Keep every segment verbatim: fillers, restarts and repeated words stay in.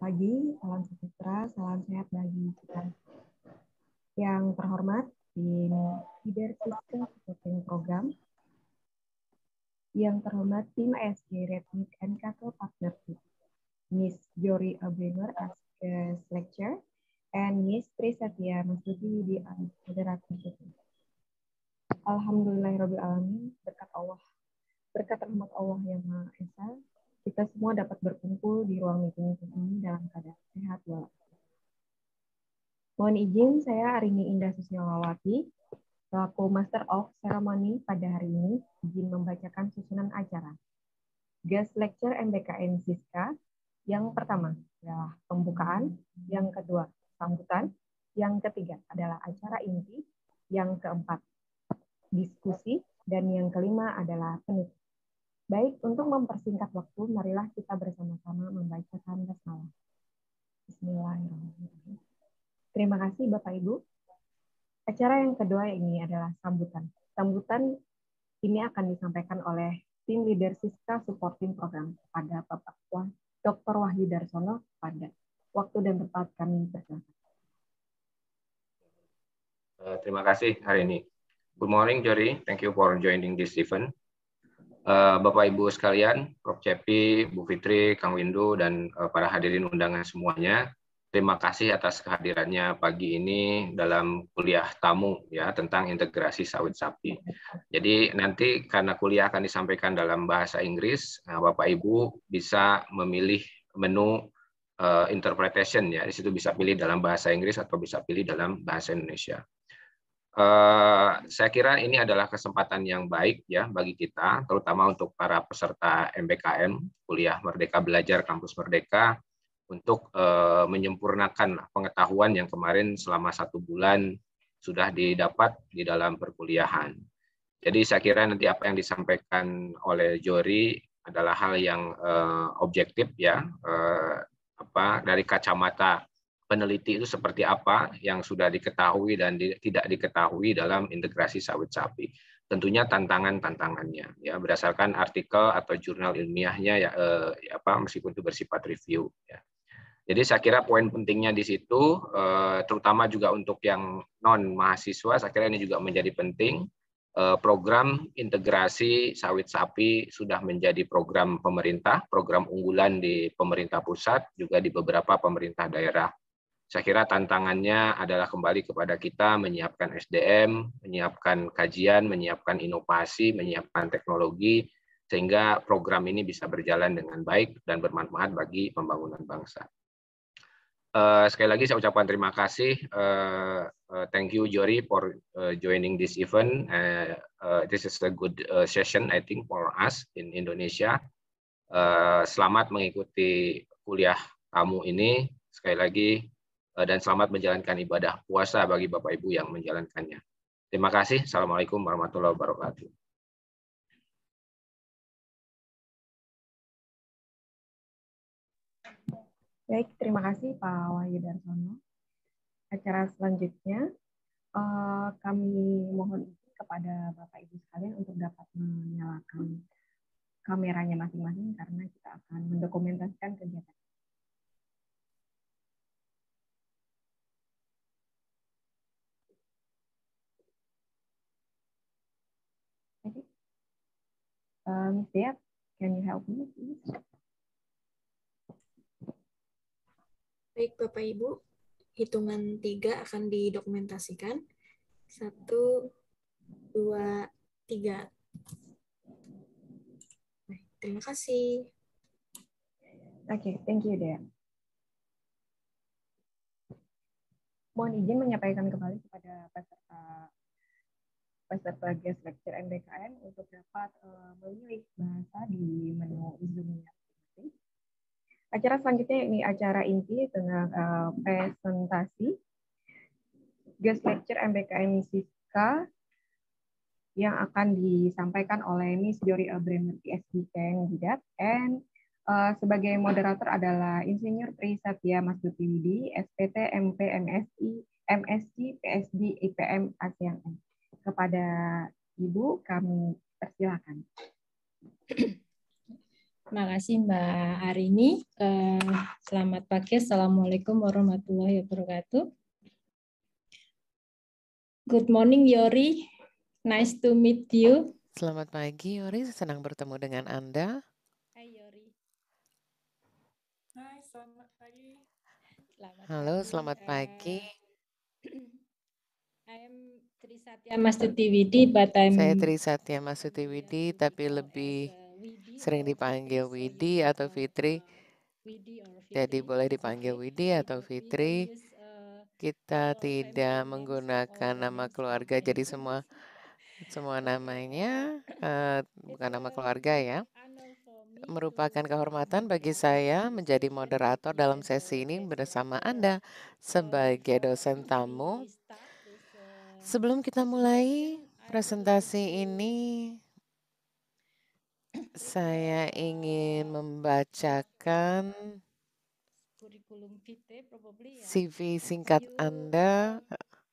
pagi, salam sejahtera, salam sehat bagi kita. Yang terhormat, tim Leader System Supporting Program. Yang terhormat, tim A S G Redmit and Cato Partnership. Miss Jory Abringer as guest lecturer, and Miss Trisatya Mastuti di moderator. Alhamdulillahirrahmanirrahim, berkat Allah, berkat rahmat Allah yang Maha Esa, kita semua dapat berkumpul di ruang meeting ini dalam keadaan sehat walafiat. Mohon izin, saya Arini Indah Susnawati, selaku Master of Ceremony pada hari ini, izin membacakan susunan acara. Guest Lecture M B K N Siska, yang pertama adalah pembukaan, yang kedua sambutan, yang ketiga adalah acara inti, yang keempat diskusi, dan yang kelima adalah penutup. Baik, untuk mempersingkat waktu, marilah kita bersama-sama membacakan basmalah. Bismillahirrahmanirrahim. Terima kasih Bapak Ibu. Acara yang kedua ini adalah sambutan. Sambutan ini akan disampaikan oleh tim leader Siska Supporting Program kepada Bapak Doktor Wahyu Darsono pada waktu dan tempat kami persilakan. Uh, terima kasih hari ini. Good morning, Jory. Thank you for joining this event. Uh, Bapak Ibu sekalian, Prof Cepi, Bu Fitri, Kang Windu, dan uh, para hadirin undangan semuanya, terima kasih atas kehadirannya pagi ini dalam kuliah tamu ya tentang integrasi sawit sapi. Jadi nanti karena kuliah akan disampaikan dalam bahasa Inggris, nah, Bapak Ibu bisa memilih menu uh, interpretation ya. Di situ bisa pilih dalam bahasa Inggris atau bisa pilih dalam bahasa Indonesia. Uh, saya kira ini adalah kesempatan yang baik ya bagi kita, terutama untuk para peserta M B K M, Kuliah Merdeka Belajar Kampus Merdeka, untuk uh, menyempurnakan pengetahuan yang kemarin selama satu bulan sudah didapat di dalam perkuliahan. Jadi saya kira nanti apa yang disampaikan oleh Jory adalah hal yang uh, objektif ya, uh, apa dari kacamata peneliti itu seperti apa yang sudah diketahui dan di, tidak diketahui dalam integrasi sawit sapi. Tentunya tantangan-tantangannya ya berdasarkan artikel atau jurnal ilmiahnya ya, eh, ya apa meskipun itu bersifat review ya. Jadi saya kira poin pentingnya di situ eh, terutama juga untuk yang non mahasiswa, saya kira ini juga menjadi penting. Eh, program integrasi sawit sapi sudah menjadi program pemerintah, program unggulan di pemerintah pusat juga di beberapa pemerintah daerah. Saya kira tantangannya adalah kembali kepada kita menyiapkan S D M, menyiapkan kajian, menyiapkan inovasi, menyiapkan teknologi, sehingga program ini bisa berjalan dengan baik dan bermanfaat bagi pembangunan bangsa. Uh, sekali lagi saya ucapkan terima kasih. Uh, uh, thank you, Jory, for uh, joining this event. Uh, uh, this is a good uh, session, I think, for us in Indonesia. Uh, selamat mengikuti kuliah tamu ini. Sekali lagi, dan selamat menjalankan ibadah puasa bagi Bapak Ibu yang menjalankannya. Terima kasih. Assalamualaikum warahmatullahi wabarakatuh. Baik, terima kasih Pak Wahyu Darsono. Acara selanjutnya uh, kami mohon izin kepada Bapak Ibu sekalian untuk dapat menyalakan kameranya masing-masing karena kita akan mendokumentasikan kegiatan. Okay. Uh, Miz Dea, can you help me, please? Baik, Bapak Ibu, hitungan tiga akan didokumentasikan. Satu, dua, tiga. Baik, terima kasih. Oke, okay, thank you, Dea. Mohon izin menyampaikan kembali kepada peserta peserta guest lecture M B K M untuk dapat uh, memilih bahasa di menu Zoom-nya. Acara selanjutnya ini acara inti dengan uh, presentasi guest lecture M B K M Siska yang akan disampaikan oleh Miss Jory Abringer P S D Kandidat, and uh, sebagai moderator adalah Insinyur Trisatya Mastuti, S P T M P M S I M S C P S D I P M ASEAN. Kepada Ibu kami persilakan. Makasih Mbak Arini. Uh, selamat pagi. Assalamualaikum warahmatullahi wabarakatuh. Good morning Yori. Nice to meet you. Selamat pagi Yori, senang bertemu dengan Anda. Hai Yori. Hai, selamat pagi. Selamat Halo, pagi. selamat pagi. Uh, I am Trisatya Mastuti Widi, but I'm Saya Trisatya Mastuti Widi, tapi lebih sering dipanggil Widi atau Fitri. Jadi boleh dipanggil Widi atau Fitri. Kita tidak menggunakan nama keluarga, jadi semua semua namanya uh, bukan nama keluarga ya. Merupakan kehormatan bagi saya menjadi moderator dalam sesi ini bersama Anda sebagai dosen tamu. Sebelum kita mulai presentasi ini, saya ingin membacakan C V singkat Anda.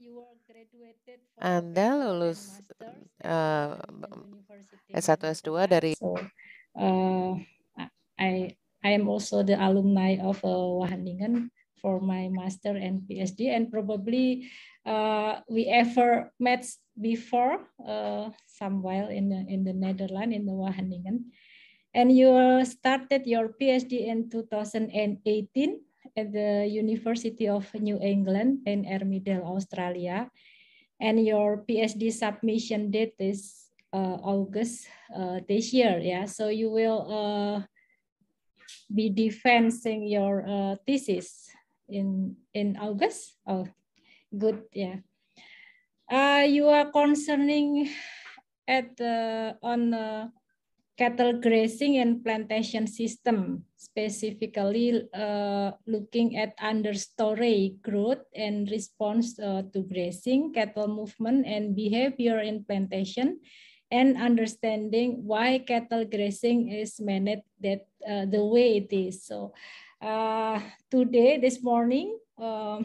Anda lulus uh, S satu S dua dari so, uh, I I am also the alumni of uh, Wageningen for my master and PhD, and probably uh, we ever met before uh, somewhere in the in the Netherlands in the Wageningen. And you started your PhD in two thousand eighteen at the University of New England in Armidale, Australia. And your PhD submission date is uh, August uh, this year. Yeah, so you will uh, be defending your uh, thesis in in August. Oh, good. Yeah. Uh, you are concerning at the on the cattle grazing and plantation system, specifically uh, looking at understory growth and response uh, to grazing, cattle movement and behavior in plantation, and understanding why cattle grazing is managed that uh, the way it is. So uh, today, this morning, uh,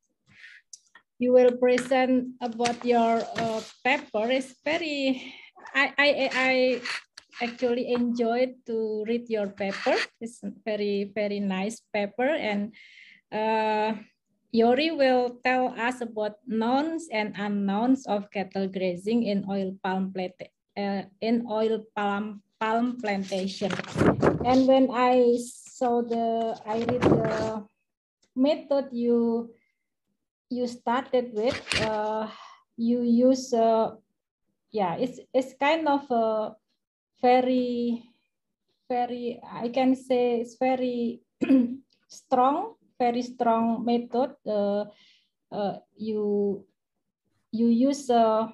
you will present about your uh, paper. It's very, I, I, I actually enjoyed to read your paper. It's a very, very nice paper. And uh, Yori will tell us about knowns and unknowns of cattle grazing in oil palm plant, uh, in oil palm palm plantation. And when I saw the, I read the method you you started with, uh, you use, uh, yeah, it's it's kind of a very, very, I can say it's very strong, very strong method. Uh, uh, you you use uh,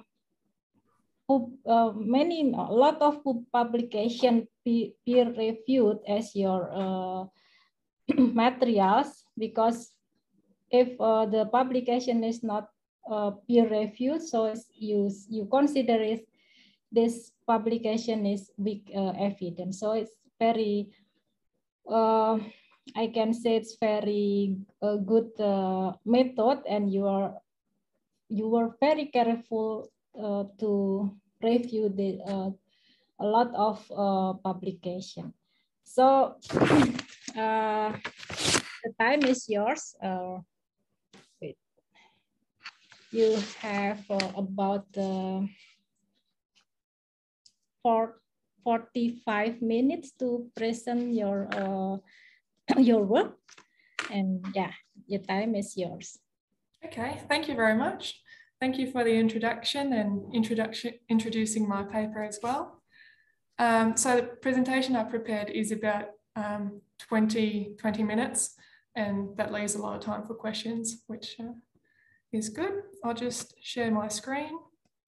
uh, many, a lot of publication peer reviewed as your uh, materials, because if uh, the publication is not uh, peer reviewed, so you you consider it this publication is weak uh, evidence. So it's very, uh, I can say it's very uh, good uh, method, and you are you were very careful uh, to review the uh, a lot of uh, publication. So uh, the time is yours. Uh, wait. You have uh, about uh, for forty-five minutes to present your uh, your work, and yeah, your time is yours. Okay, thank you very much. Thank you for the introduction and introduction introducing my paper as well. Um, so the presentation I prepared is about um, twenty, twenty minutes, and that leaves a lot of time for questions, which uh, is good. I'll just share my screen.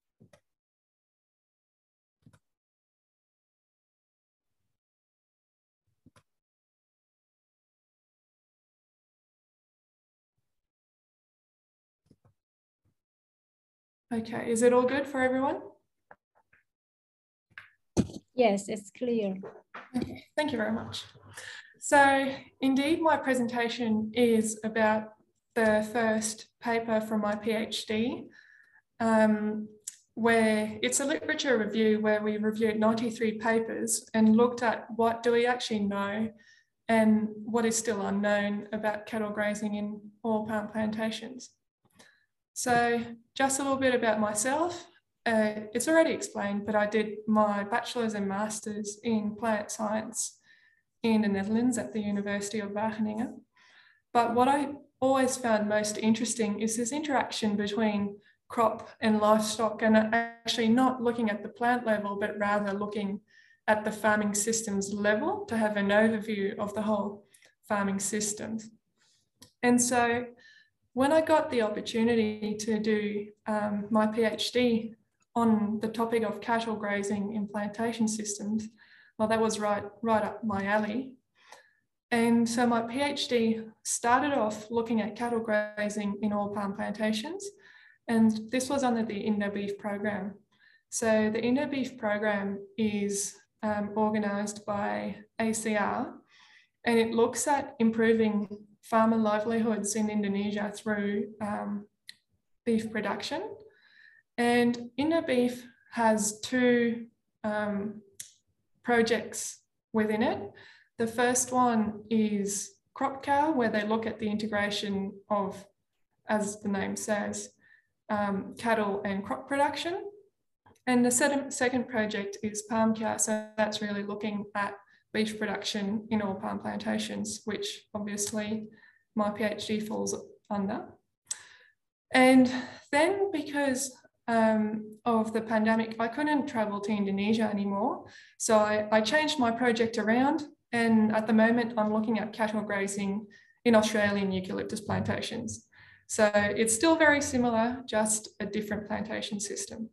Okay, is it all good for everyone? Yes, it's clear. Okay, thank you very much. So indeed, my presentation is about the first paper from my PhD. Um, where it's a literature review where we reviewed ninety-three papers and looked at what do we actually know and what is still unknown about cattle grazing in oil palm plantations. So just a little bit about myself. Uh, it's already explained, but I did my bachelor's and master's in plant science in the Netherlands at the University of Wageningen. But what I always found most interesting is this interaction between crop and livestock, and actually not looking at the plant level, but rather looking at the farming systems level to have an overview of the whole farming systems. And so when I got the opportunity to do um, my PhD on the topic of cattle grazing in plantation systems, well, that was right, right up my alley. And so my PhD started off looking at cattle grazing in oil palm plantations, and this was under the INDOBEEF program. So the INDOBEEF program is um, organised by A C R, and it looks at improving farmer livelihoods in Indonesia through um, beef production. And INDOBEEF has two um, projects within it. The first one is Crop Cow, where they look at the integration of, as the name says, um, cattle and crop production. And the second, second project is Palm Cow, so that's really looking at beef production in oil palm plantations, which obviously my PhD falls under. And then because um, of the pandemic, I couldn't travel to Indonesia anymore. So I, I changed my project around, and at the moment I'm looking at cattle grazing in Australian eucalyptus plantations. So it's still very similar, just a different plantation system.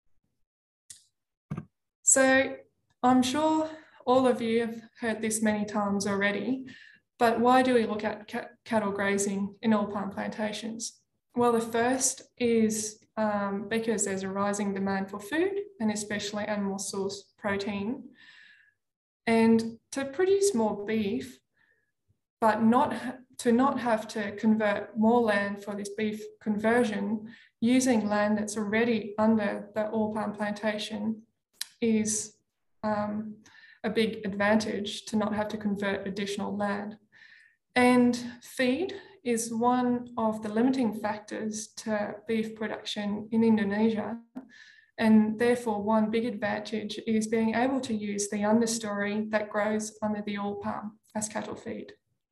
So I'm sure all of you have heard this many times already, but why do we look at cattle grazing in oil palm plantations? Well, the first is um, because there's a rising demand for food, and especially animal source protein. And to produce more beef, but not to not have to convert more land for this beef conversion, using land that's already under the oil palm plantation is um, a big advantage, to not have to convert additional land. And feed is one of the limiting factors to beef production in Indonesia. And therefore, one big advantage is being able to use the understory that grows under the oil palm as cattle feed.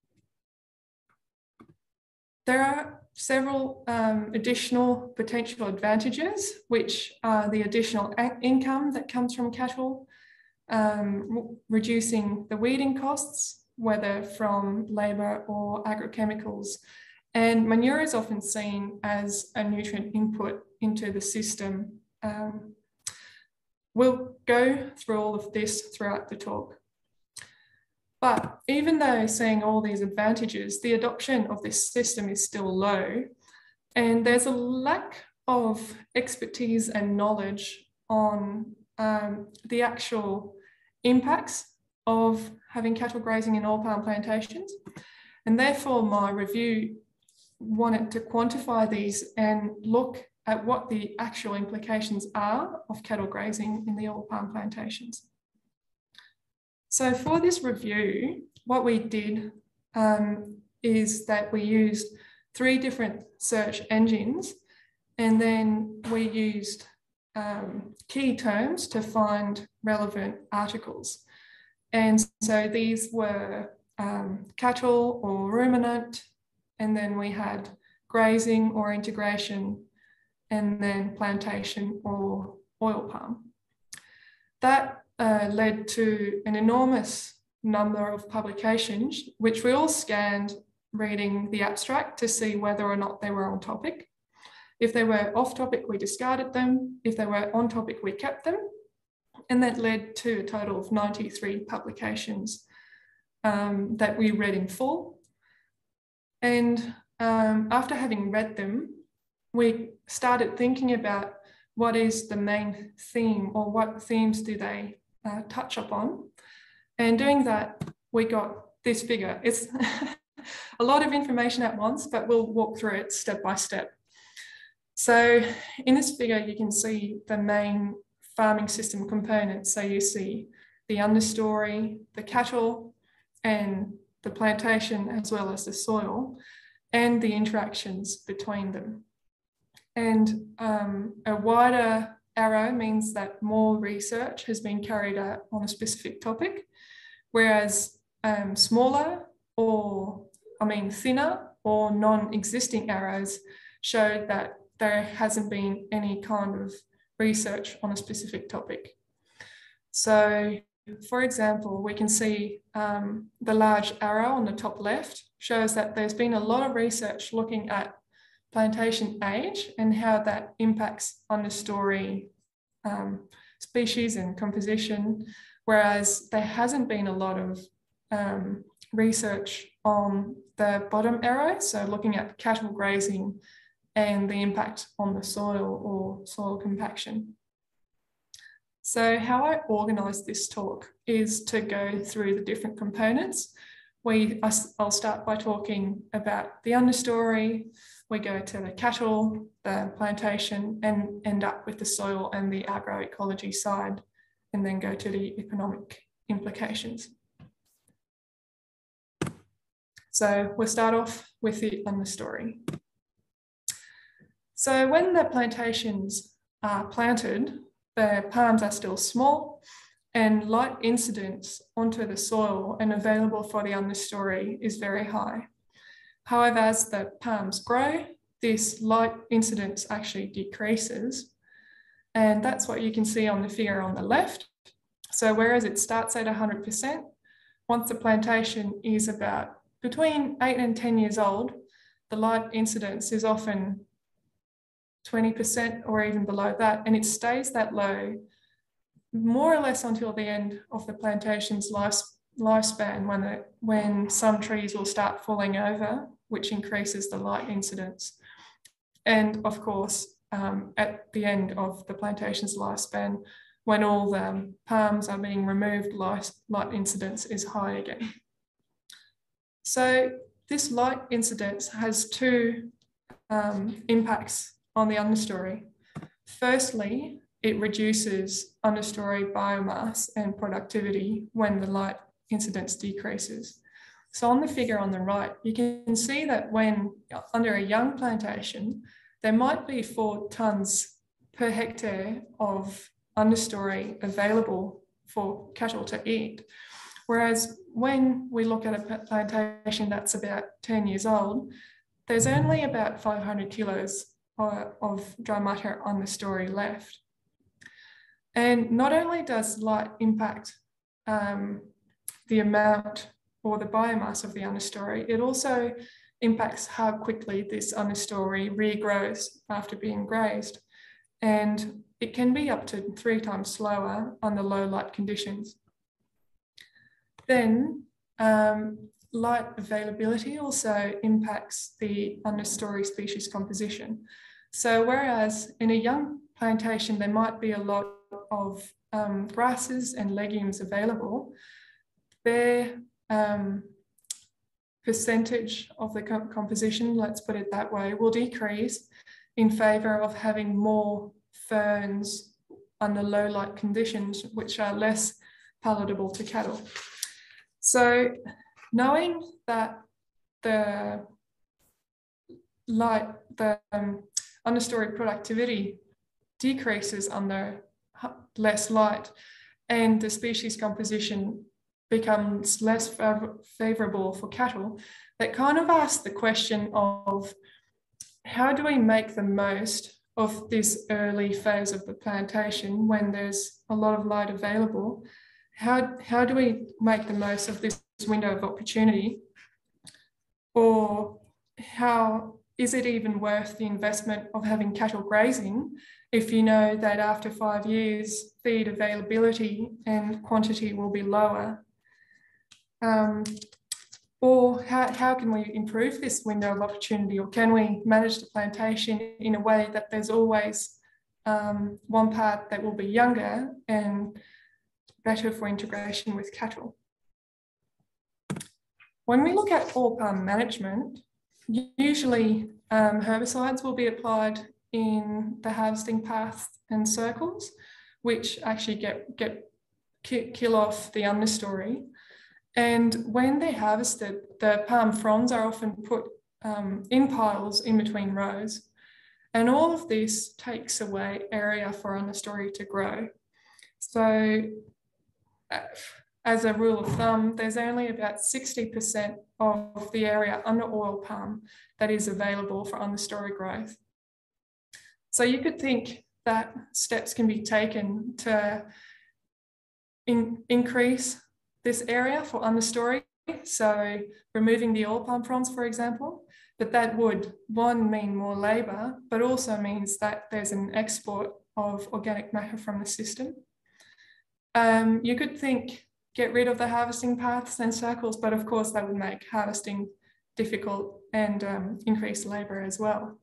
There are several um, additional potential advantages, which are the additional income that comes from cattle, um, reducing the weeding costs, whether from labour or agrochemicals. And manure is often seen as a nutrient input into the system. Um, we'll go through all of this throughout the talk. But even though seeing all these advantages, the adoption of this system is still low, and there's a lack of expertise and knowledge on um, the actual impacts of having cattle grazing in oil palm plantations. And therefore, my review wanted to quantify these and look at what the actual implications are of cattle grazing in the oil palm plantations. So for this review, what we did um, is that we used three different search engines, and then we used um, key terms to find relevant articles. And so these were um, cattle or ruminant, and then we had grazing or integration, and then plantation or oil palm. That uh, led to an enormous number of publications, which we all scanned reading the abstract to see whether or not they were on topic. If they were off topic, we discarded them. If they were on topic, we kept them. And that led to a total of ninety-three publications um, that we read in full. And um, after having read them, we started thinking about what is the main theme, or what themes do they uh, touch upon. And doing that, we got this figure. It's a lot of information at once, but we'll walk through it step by step. So in this figure, you can see the main farming system components. So you see the understory, the cattle, and the plantation, as well as the soil, and the interactions between them. And um, a wider arrow means that more research has been carried out on a specific topic, whereas um, smaller or, I mean, thinner or non-existing arrows show that there hasn't been any kind of research on a specific topic. So, for example, we can see um, the large arrow on the top left shows that there's been a lot of research looking at plantation age and how that impacts understory um, species and composition, whereas there hasn't been a lot of um, research on the bottom arrow, so looking at cattle grazing and the impact on the soil or soil compaction. So how I organised this talk is to go through the different components. We, I'll start by talking about the understory, we go to the cattle, the plantation, and end up with the soil and the agroecology side, and then go to the economic implications. So we'll start off with the understory. So when the plantations are planted, the palms are still small and light incidence onto the soil and available for the understory is very high. However, as the palms grow, this light incidence actually decreases. And that's what you can see on the figure on the left. So whereas it starts at one hundred percent, once the plantation is about between eight and ten years old, the light incidence is often twenty percent or even below that, and it stays that low more or less until the end of the plantation's life, lifespan when, the, when some trees will start falling over, which increases the light incidence. And of course, um, at the end of the plantation's lifespan, when all the palms are being removed, light, light incidence is high again. So this light incidence has two um, impacts on the understory. Firstly, it reduces understory biomass and productivity when the light incidence decreases. So on the figure on the right, you can see that when under a young plantation, there might be four tonnes per hectare of understory available for cattle to eat. Whereas when we look at a plantation that's about ten years old, there's only about five hundred kilos of dry matter understory left. And not only does light impact um, the amount or the biomass of the understory, it also impacts how quickly this understory regrows after being grazed. And it can be up to three times slower under low light conditions. Then um, light availability also impacts the understory species composition. So whereas in a young plantation, there might be a lot of um, grasses and legumes available, their um, percentage of the comp composition, let's put it that way, will decrease in favour of having more ferns under low light conditions, which are less palatable to cattle. So knowing that the light, the um, understory productivity decreases under less light and the species composition becomes less fav favourable for cattle, that kind of asks the question of how do we make the most of this early phase of the plantation when there's a lot of light available? How, how do we make the most of this window of opportunity? Or how is it even worth the investment of having cattle grazing if you know that after five years, feed availability and quantity will be lower? Um, or how, how can we improve this window of opportunity, or can we manage the plantation in a way that there's always um, one part that will be younger and better for integration with cattle? When we look at all palm management, usually um, herbicides will be applied in the harvesting paths and circles, which actually get, get kill off the understory. And when they're harvested, the palm fronds are often put um, in piles in between rows. And all of this takes away area for understory to grow. So uh, as a rule of thumb, there's only about sixty percent of the area under oil palm that is available for understory growth. So you could think that steps can be taken to in, increase this area for understory. So removing the oil palm fronds, for example, but that would, one, mean more labour, but also means that there's an export of organic matter from the system. Um, you could think, get rid of the harvesting paths and circles, but of course that would make harvesting difficult and um, increase labour as well.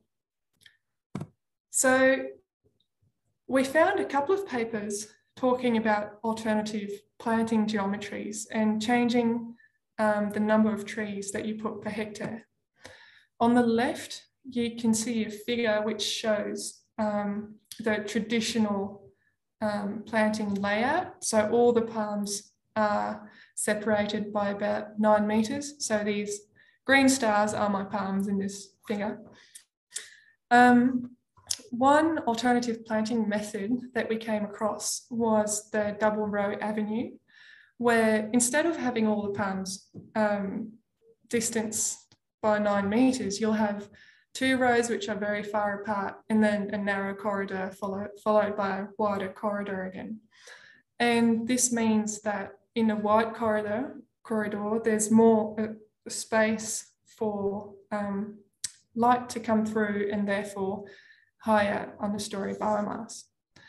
So we found a couple of papers talking about alternative planting geometries and changing um, the number of trees that you put per hectare. On the left, you can see a figure which shows um, the traditional um, planting layout. So all the palms are separated by about nine metres. So these green stars are my palms in this figure. Um, one alternative planting method that we came across was the double row avenue, where instead of having all the palms um, distance by nine metres, you'll have two rows which are very far apart and then a narrow corridor follow, followed by a wider corridor again. And this means that in a wide corridor, corridor there's more uh, space for um, light to come through and therefore higher understory biomass.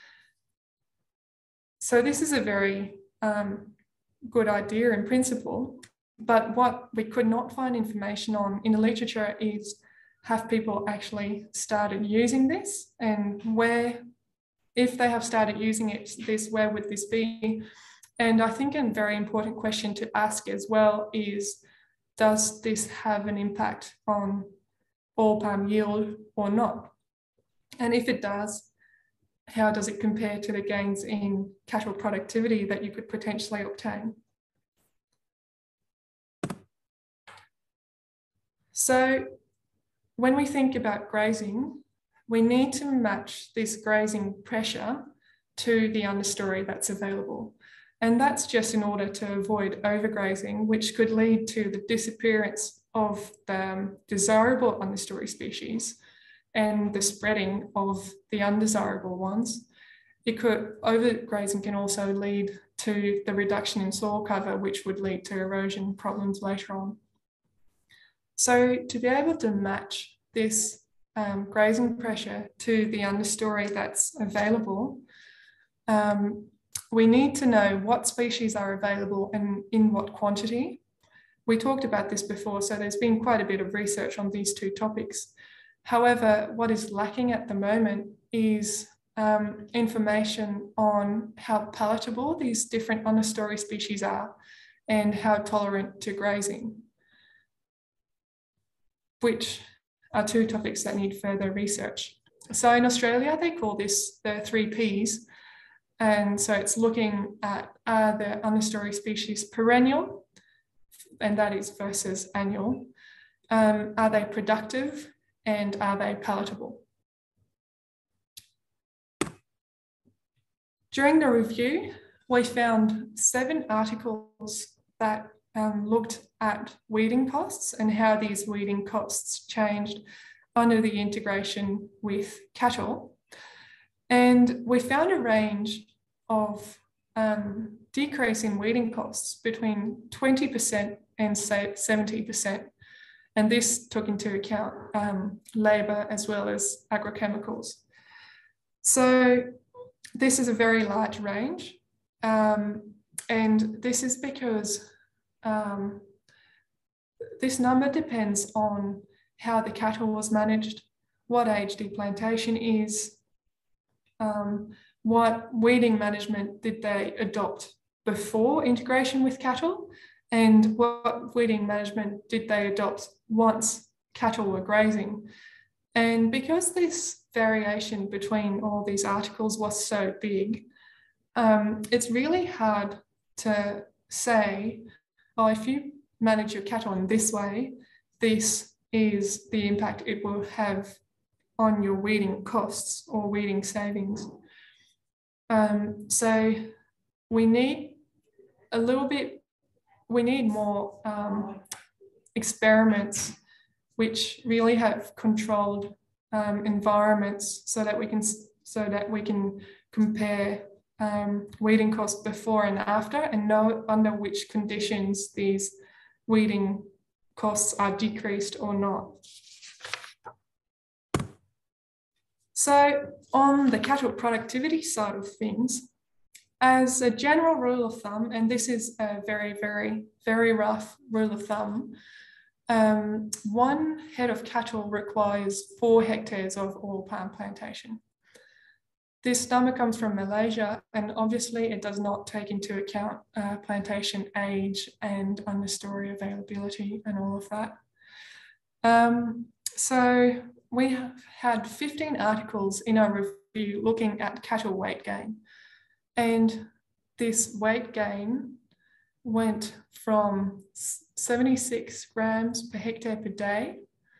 So this is a very um, good idea in principle, but what we could not find information on in the literature is, have people actually started using this, and where, if they have started using it, this, where would this be? And I think a very important question to ask as well is, does this have an impact on oil palm yield or not? And if it does, how does it compare to the gains in cattle productivity that you could potentially obtain? So when we think about grazing, we need to match this grazing pressure to the understory that's available. And that's just in order to avoid overgrazing, which could lead to the disappearance of the desirable understory species and the spreading of the undesirable ones. It could, overgrazing can also lead to the reduction in soil cover, which would lead to erosion problems later on. So to be able to match this um, grazing pressure to the understory that's available, um, we need to know what species are available and in what quantity. We talked about this before, so there's been quite a bit of research on these two topics. However, what is lacking at the moment is um, information on how palatable these different understory species are and how tolerant to grazing, which are two topics that need further research. So in Australia, they call this the three Ps. And so it's looking at, are the understory species perennial, and that is versus annual? Um, are they productive? And are they palatable? During the review, we found seven articles that um, looked at weeding costs and how these weeding costs changed under the integration with cattle. And we found a range of um, decrease in weeding costs between twenty percent and say seventy percent. And this took into account um, labour as well as agrochemicals. So this is a very large range. Um, and this is because um, this number depends on how the cattle was managed, what age deplantation is, um, what weeding management did they adopt before integration with cattle, and what weeding management did they adopt once cattle were grazing. And because this variation between all these articles was so big, um, it's really hard to say, oh, if you manage your cattle in this way, this is the impact it will have on your weeding costs or weeding savings. Um, so we need a little bit, we need more um, experiments which really have controlled um, environments so that we can so that we can compare um, weeding costs before and after and know under which conditions these weeding costs are decreased or not. So on the cattle productivity side of things, as a general rule of thumb, and this is a very, very, very rough rule of thumb, um, one head of cattle requires four hectares of oil palm plantation. This number comes from Malaysia, and obviously it does not take into account uh, plantation age and understory availability and all of that. Um, so we have had fifteen articles in our review looking at cattle weight gain. And this weight gain went from seventy-six grams per hectare per day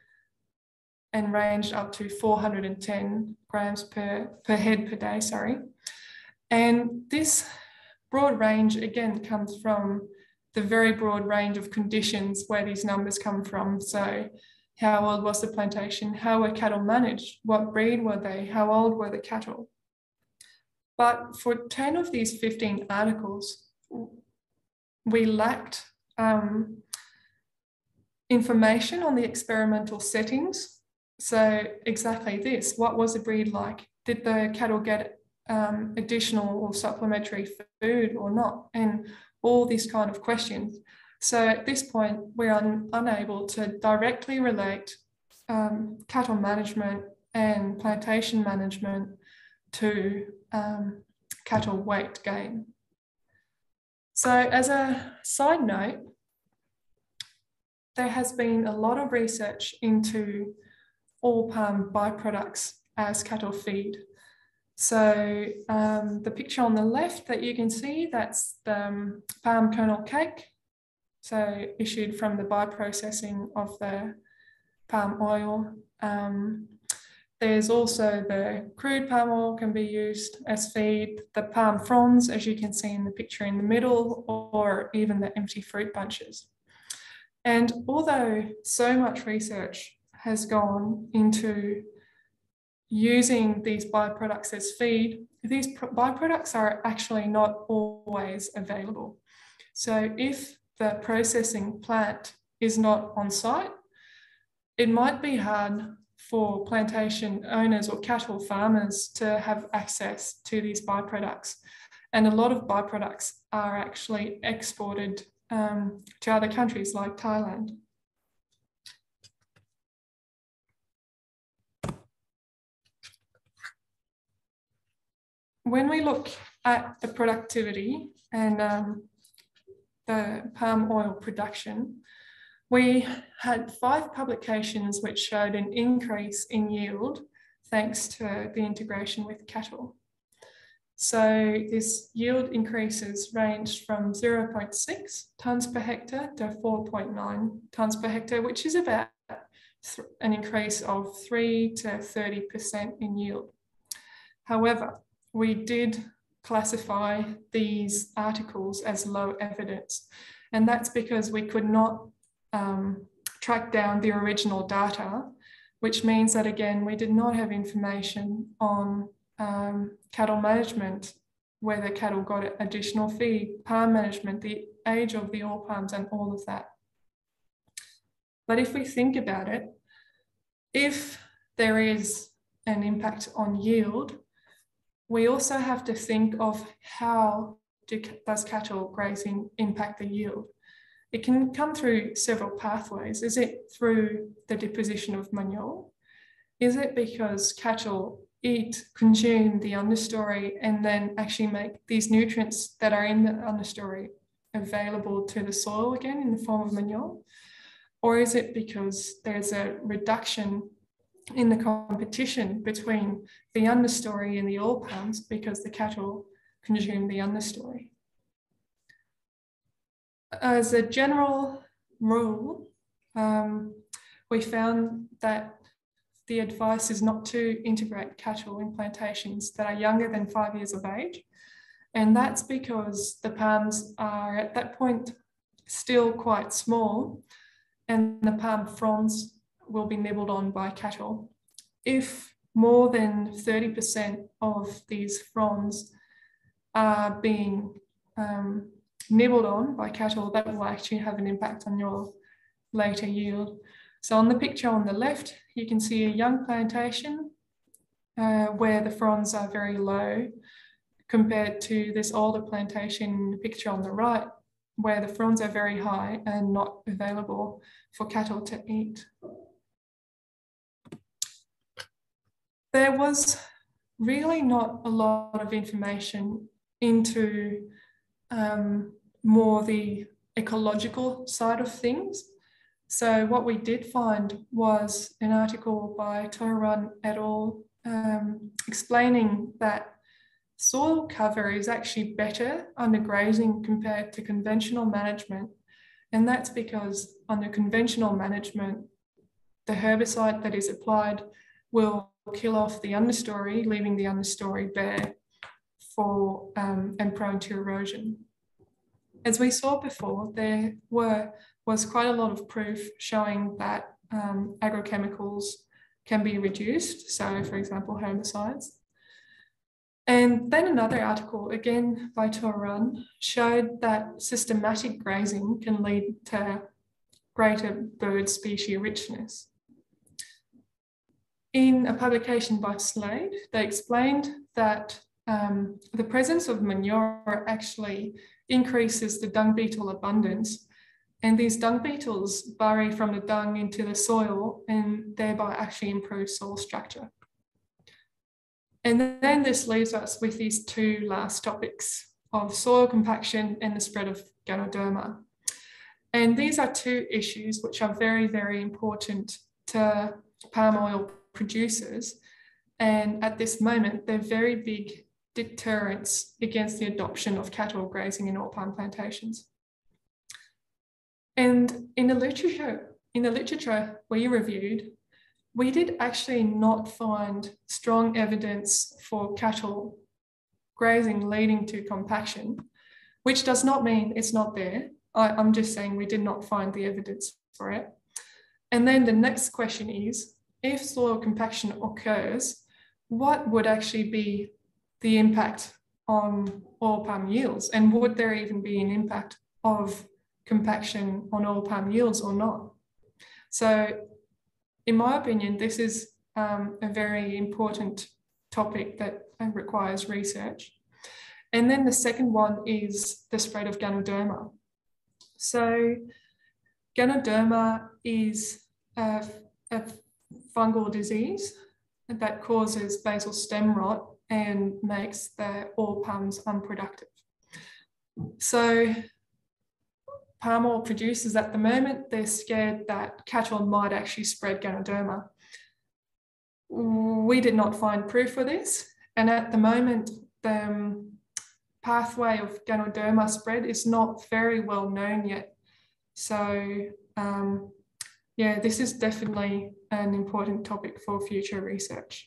and ranged up to four hundred ten grams per, per head per day, sorry. And this broad range, again, comes from the very broad range of conditions where these numbers come from. So how old was the plantation? How were cattle managed? What breed were they? How old were the cattle? But for ten of these fifteen articles, we lacked um, information on the experimental settings. So exactly this, what was the breed like? Did the cattle get um, additional or supplementary food or not? And all these kind of questions. So at this point, we're un unable to directly relate um, cattle management and plantation management to um, cattle weight gain. So as a side note, there has been a lot of research into oil palm byproducts as cattle feed. So um, the picture on the left that you can see, that's the um, palm kernel cake, so issued from the bioprocessing of the palm oil. Um, There's also the crude palm oil can be used as feed, the palm fronds, as you can see in the picture in the middle, or even the empty fruit bunches. And although so much research has gone into using these byproducts as feed, these byproducts are actually not always available. So if the processing plant is not on site, it might be hard for plantation owners or cattle farmers to have access to these byproducts. And a lot of byproducts are actually exported um, to other countries like Thailand. When we look at the productivity and um, the palm oil production, we had five publications which showed an increase in yield thanks to the integration with cattle. So this yield increases ranged from zero point six tonnes per hectare to four point nine tonnes per hectare, which is about an increase of three to thirty percent in yield. However, we did classify these articles as low evidence, and that's because we could not Um, track down the original data, which means that, again, we did not have information on um, cattle management, whether cattle got additional feed, palm management, the age of the oil palms, and all of that. But if we think about it, if there is an impact on yield, we also have to think of how do, does cattle grazing impact the yield. It can come through several pathways. Is it through the deposition of manure? Is it because cattle eat, consume the understory and then actually make these nutrients that are in the understory available to the soil again in the form of manure? Or is it because there's a reduction in the competition between the understory and the oil palms because the cattle consume the understory. As a general rule, um, we found that the advice is not to integrate cattle in plantations that are younger than five years of age. And that's because the palms are at that point still quite small and the palm fronds will be nibbled on by cattle. If more than thirty percent of these fronds are being um, nibbled on by cattle, that will actually have an impact on your later yield. So on the picture on the left, you can see a young plantation uh, where the fronds are very low compared to this older plantation picture on the right, where the fronds are very high and not available for cattle to eat. There was really not a lot of information into um, more the ecological side of things. So what we did find was an article by Toran et al. Um, explaining that soil cover is actually better under grazing compared to conventional management. And that's because under conventional management, the herbicide that is applied will kill off the understory, leaving the understory bare for um, and prone to erosion. As we saw before, there were was quite a lot of proof showing that um, agrochemicals can be reduced. So, for example, herbicides. And then another article, again by Toran, showed that systematic grazing can lead to greater bird species richness. In a publication by Slade, they explained that um, the presence of manure actually increases the dung beetle abundance, and these dung beetles bury from the dung into the soil and thereby actually improve soil structure. And then this leaves us with these two last topics of soil compaction and the spread of Ganoderma. And these are two issues which are very, very important to palm oil producers. And at this moment, they're very big deterrents against the adoption of cattle grazing in oil palm plantations. And in the literature, in the literature we reviewed, we did actually not find strong evidence for cattle grazing leading to compaction, which does not mean it's not there. I, I'm just saying we did not find the evidence for it. And then the next question is, if soil compaction occurs, what would actually be the impact on oil palm yields? And would there even be an impact of compaction on oil palm yields or not? So in my opinion, this is um, a very important topic that requires research. And then the second one is the spread of Ganoderma. So Ganoderma is a, a fungal disease that causes basal stem rot and makes the oil palms unproductive. So palm oil producers at the moment, they're scared that cattle might actually spread Ganoderma. We did not find proof for this. And at the moment, the um, pathway of Ganoderma spread is not very well known yet. So um, yeah, this is definitely an important topic for future research.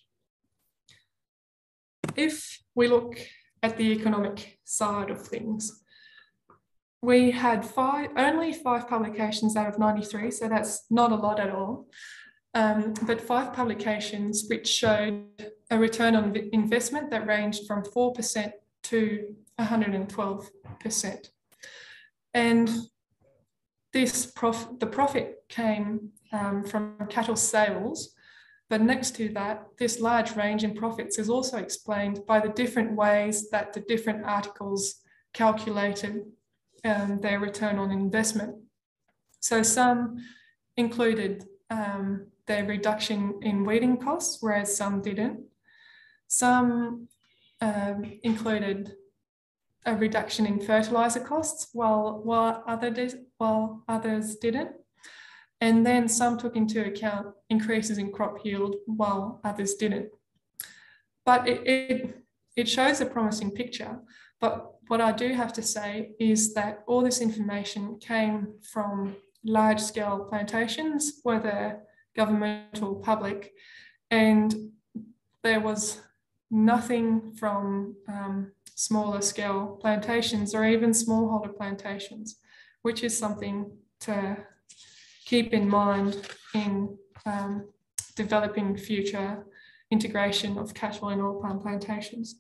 If we look at the economic side of things, we had five, only five publications out of ninety-three, so that's not a lot at all, um, but five publications which showed a return on investment that ranged from four percent to one hundred twelve percent. And this prof the profit came um, from cattle sales, but next to that, this large range in profits is also explained by the different ways that the different articles calculated Um, their return on investment. So some included um, their reduction in weeding costs, whereas some didn't. Some um, included a reduction in fertilizer costs, while, while, other while others didn't. And then some took into account increases in crop yield while others didn't. But it, it, it shows a promising picture. But what I do have to say is that all this information came from large-scale plantations, whether governmental or public, and there was nothing from um, smaller scale plantations or even smallholder plantations, which is something to keep in mind in um, developing future integration of cattle and oil palm plantations.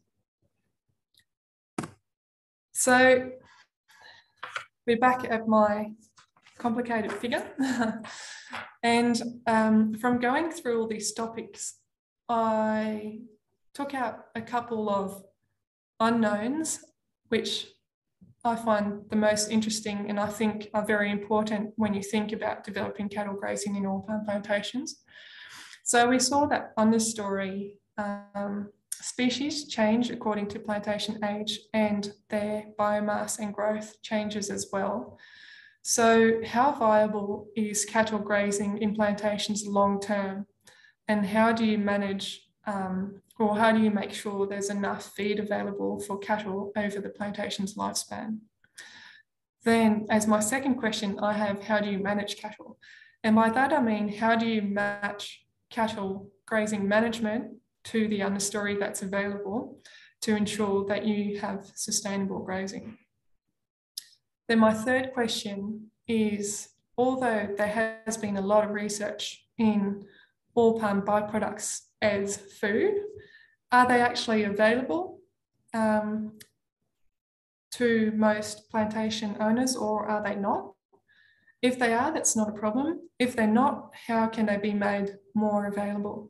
So we're back at my complicated figure. And um, from going through all these topics, I took out a couple of unknowns, which I find the most interesting and I think are very important when you think about developing cattle grazing in oil palm plantations. So we saw that understory um, species change according to plantation age and their biomass and growth changes as well. So how viable is cattle grazing in plantations long term? And how do you manage um, or how do you make sure there's enough feed available for cattle over the plantation's lifespan? Then as my second question, I have how do you manage cattle? And by that I mean, how do you match cattle grazing management to the understory that's available to ensure that you have sustainable grazing? Then my third question is, although there has been a lot of research in oil palm byproducts as food, are they actually available um, to most plantation owners or are they not? If they are, that's not a problem. If they're not, how can they be made more available?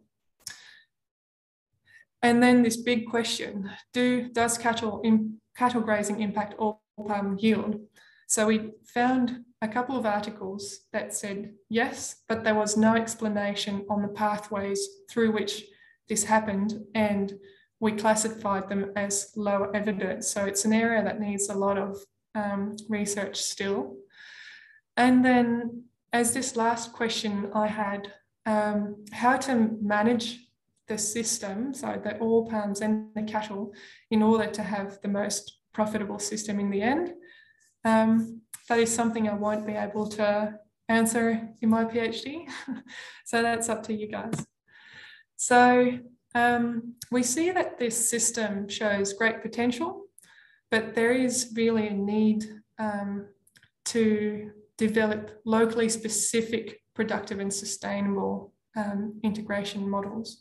And then this big question, do, does cattle, in, cattle grazing impact oil palm yield? So we found a couple of articles that said yes, but there was no explanation on the pathways through which this happened, and we classified them as low evidence. So it's an area that needs a lot of um, research still. And then as this last question I had, um, how to manage the system, so the oil palms and the cattle, in order to have the most profitable system in the end. Um, that is something I won't be able to answer in my PhD. So that's up to you guys. So um, we see that this system shows great potential, but there is really a need um, to develop locally specific, productive and sustainable um, integration models.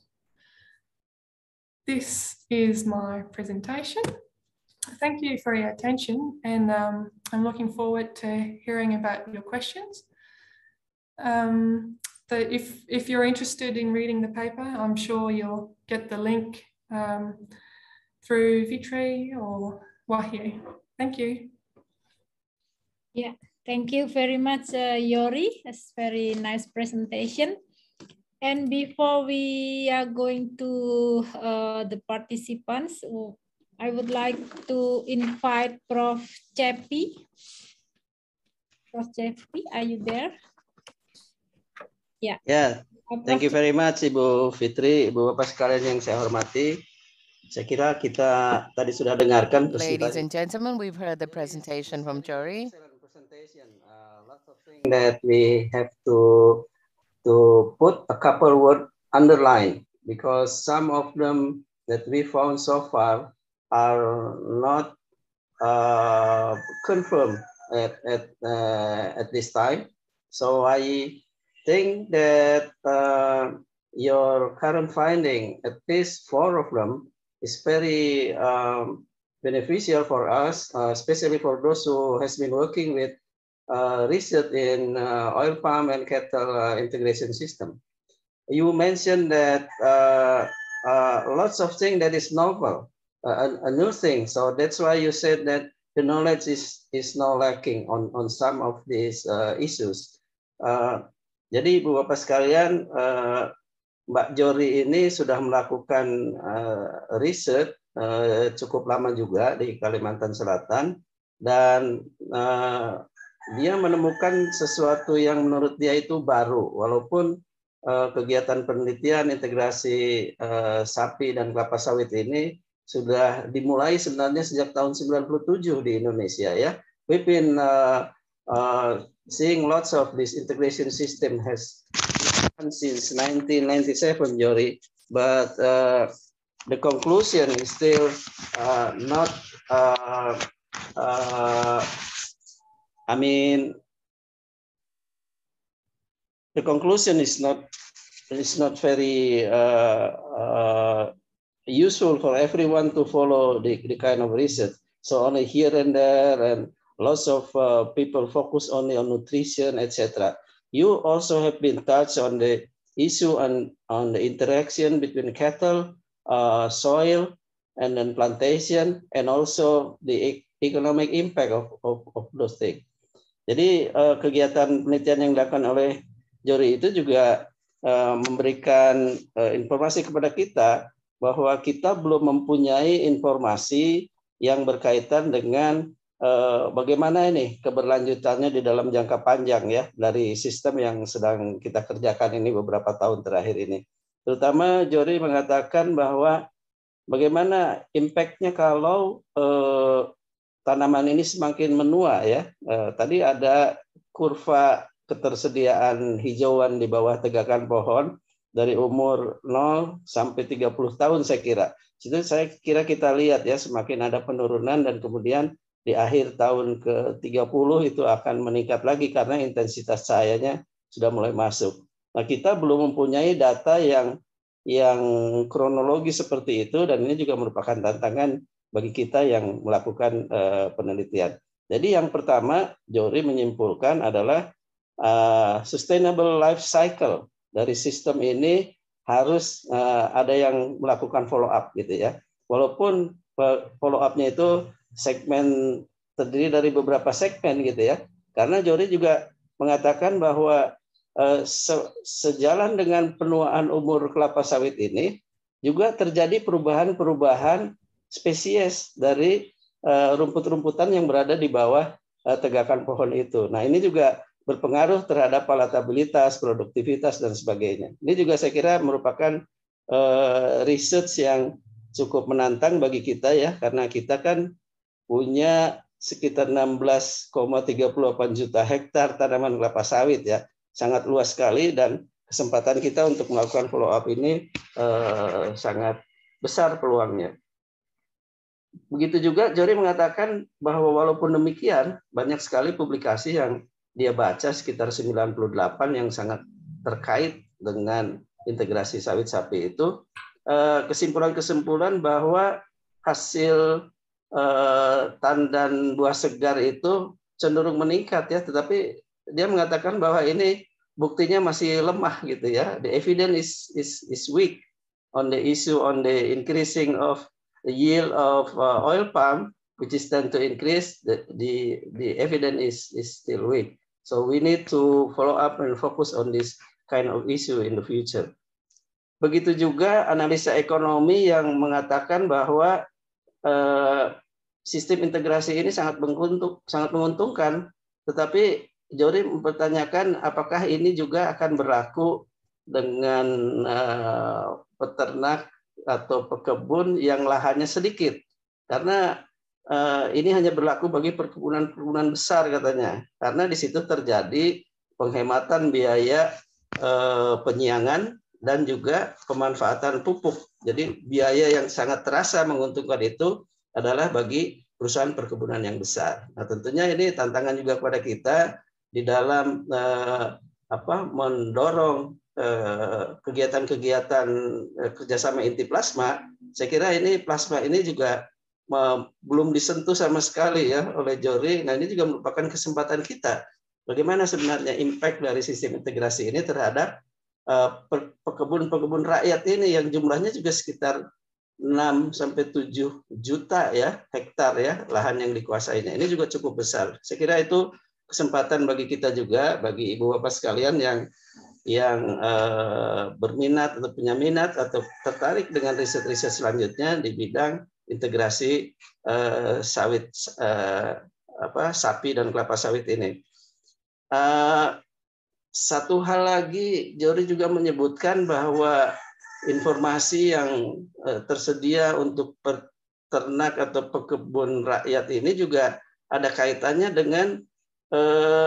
This is my presentation. Thank you for your attention, and um, I'm looking forward to hearing about your questions. Um, the, if, if you're interested in reading the paper, I'm sure you'll get the link um, through Vitri or Wahyu. Thank you. Yeah, thank you very much, uh, Yori. That's very nice presentation. And before we are going to uh, the participants, I would like to invite Professor Cepi. Professor Cepi, are you there? Yeah. Yeah. Thank you very much, Ibu Fitri, Ibu Bapak sekalian yang saya hormati. Saya kira kita tadi sudah dengarkan. Ladies and gentlemen, we've heard the presentation from Jory. Uh, lots of things that we have to to put a couple word underline, because some of them that we found so far are not uh, confirmed at at uh, at this time. So I think that uh, your current finding, at least four of them, is very um, beneficial for us, uh, especially for those who has been working with uh, research in uh, oil palm and cattle uh, integration system. You mentioned that uh, uh, lots of things that is novel. Uh, a, a new thing. So that's why you said that the knowledge is is now lacking on on some of these uh, issues. Uh, jadi Ibu Bapak sekalian, uh, Mbak Jory ini sudah melakukan uh, riset uh, cukup lama juga di Kalimantan Selatan, dan uh, dia menemukan sesuatu yang menurut dia itu baru, walaupun uh, kegiatan penelitian integrasi uh, sapi dan kelapa sawit ini sudah dimulai sebenarnya sejak tahun sembilan puluh tujuh di Indonesia ya. We've been uh, uh, seeing lots of this integration system has since nineteen ninety-seven, Jory, but uh, the conclusion is still uh, not uh, uh, I mean, the conclusion is not is not very uh, uh, useful for everyone to follow the, the kind of research. So only here and there, and lots of uh, people focus only on nutrition, et cetera. You also have been touched on the issue on on the interaction between cattle, uh, soil, and then plantation, and also the economic impact of, of, of those things. Jadi uh, kegiatan penelitian yang dilakukan oleh Jory itu juga uh, memberikan uh, informasi kepada kita bahwa kita belum mempunyai informasi yang berkaitan dengan uh, bagaimana ini keberlanjutannya di dalam jangka panjang ya dari sistem yang sedang kita kerjakan ini beberapa tahun terakhir ini. Terutama Jory mengatakan bahwa bagaimana impact-nya kalau uh, tanaman ini semakin menua ya. Eh, tadi ada kurva ketersediaan hijauan di bawah tegakan pohon dari umur nol sampai tiga puluh tahun saya kira. Itu saya kira kita lihat ya semakin ada penurunan dan kemudian di akhir tahun ke tiga puluh itu akan meningkat lagi karena intensitas cahayanya sudah mulai masuk. Nah, kita belum mempunyai data yang yang kronologi seperti itu dan ini juga merupakan tantangan bagi kita yang melakukan uh, penelitian. Jadi yang pertama, Jory menyimpulkan adalah uh, sustainable life cycle dari sistem ini harus uh, ada yang melakukan follow up gitu ya. Walaupun uh, follow up-nya itu segmen terdiri dari beberapa segmen gitu ya. Karena Jory juga mengatakan bahwa uh, se sejalan dengan penuaan umur kelapa sawit ini juga terjadi perubahan-perubahan spesies dari uh, rumput-rumputan yang berada di bawah uh, tegakan pohon itu. Nah, ini juga berpengaruh terhadap palatabilitas, produktivitas, dan sebagainya. Ini juga saya kira merupakan uh, research yang cukup menantang bagi kita ya, karena kita kan punya sekitar enam belas koma tiga delapan juta hektar tanaman kelapa sawit ya, sangat luas sekali dan kesempatan kita untuk melakukan follow up ini uh, sangat besar peluangnya. Begitu juga Jory mengatakan bahwa walaupun demikian banyak sekali publikasi yang dia baca sekitar sembilan puluh delapan yang sangat terkait dengan integrasi sawit sapi itu kesimpulan-kesimpulan bahwa hasil tandan buah segar itu cenderung meningkat ya, tetapi dia mengatakan bahwa ini buktinya masih lemah gitu ya. The evidence is is is weak on the issue on the increasing of the yield of uh, oil palm, which is tend to increase, the, the, the evidence is, is still weak. So we need to follow up and focus on this kind of issue in the future. Begitu juga analisa ekonomi yang mengatakan bahwa uh, sistem integrasi ini sangat menguntung, sangat menguntungkan, tetapi Jory mempertanyakan apakah ini juga akan berlaku dengan uh, peternak atau pekebun yang lahannya sedikit, karena uh, ini hanya berlaku bagi perkebunan-perkebunan besar katanya, karena di situ terjadi penghematan biaya uh, penyiangan dan juga pemanfaatan pupuk. Jadi biaya yang sangat terasa menguntungkan itu adalah bagi perusahaan perkebunan yang besar. Nah, tentunya ini tantangan juga kepada kita di dalam uh, apa mendorong kegiatan-kegiatan kerjasama inti plasma. Saya kira ini plasma ini juga belum disentuh sama sekali ya oleh Jory. Nah, ini juga merupakan kesempatan kita. Bagaimana sebenarnya impact dari sistem integrasi ini terhadap pekebun-pekebun rakyat ini yang jumlahnya juga sekitar enam sampai tujuh juta ya hektar ya lahan yang dikuasainya. Ini juga cukup besar. Saya kira itu kesempatan bagi kita juga, bagi ibu bapak sekalian yang yang uh, berminat atau punya minat atau tertarik dengan riset-riset selanjutnya di bidang integrasi uh, sawit uh, apa sapi dan kelapa sawit ini. Uh, satu hal lagi, Jory juga menyebutkan bahwa informasi yang uh, tersedia untuk peternak atau pekebun rakyat ini juga ada kaitannya dengan uh,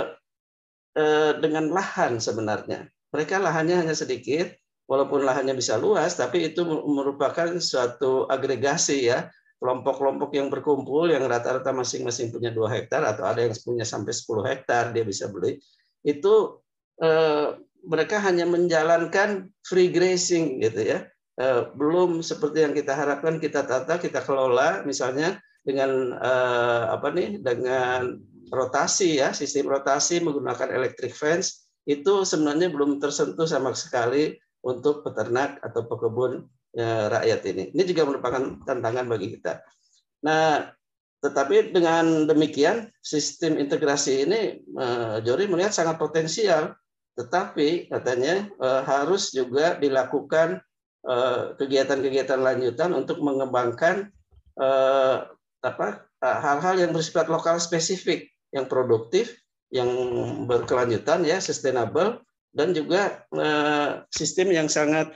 uh, dengan lahan sebenarnya. Mereka lahannya hanya sedikit, walaupun lahannya bisa luas, tapi itu merupakan suatu agregasi ya, kelompok-kelompok yang berkumpul yang rata-rata masing-masing punya dua hektar atau ada yang punya sampai sepuluh hektar dia bisa beli. Itu eh, mereka hanya menjalankan free grazing gitu ya. Eh, belum seperti yang kita harapkan kita tata, kita kelola misalnya dengan eh, apa nih dengan rotasi ya, sistem rotasi menggunakan electric fence itu sebenarnya belum tersentuh sama sekali untuk peternak atau pekebun ya, rakyat ini. Ini juga merupakan tantangan bagi kita. Nah, tetapi dengan demikian sistem integrasi ini eh, Jory melihat sangat potensial, tetapi katanya eh, harus juga dilakukan kegiatan-kegiatan lanjutan untuk mengembangkan eh, apa hal-hal yang bersifat lokal spesifik, yang produktif, yang berkelanjutan ya, sustainable, dan juga eh, sistem yang sangat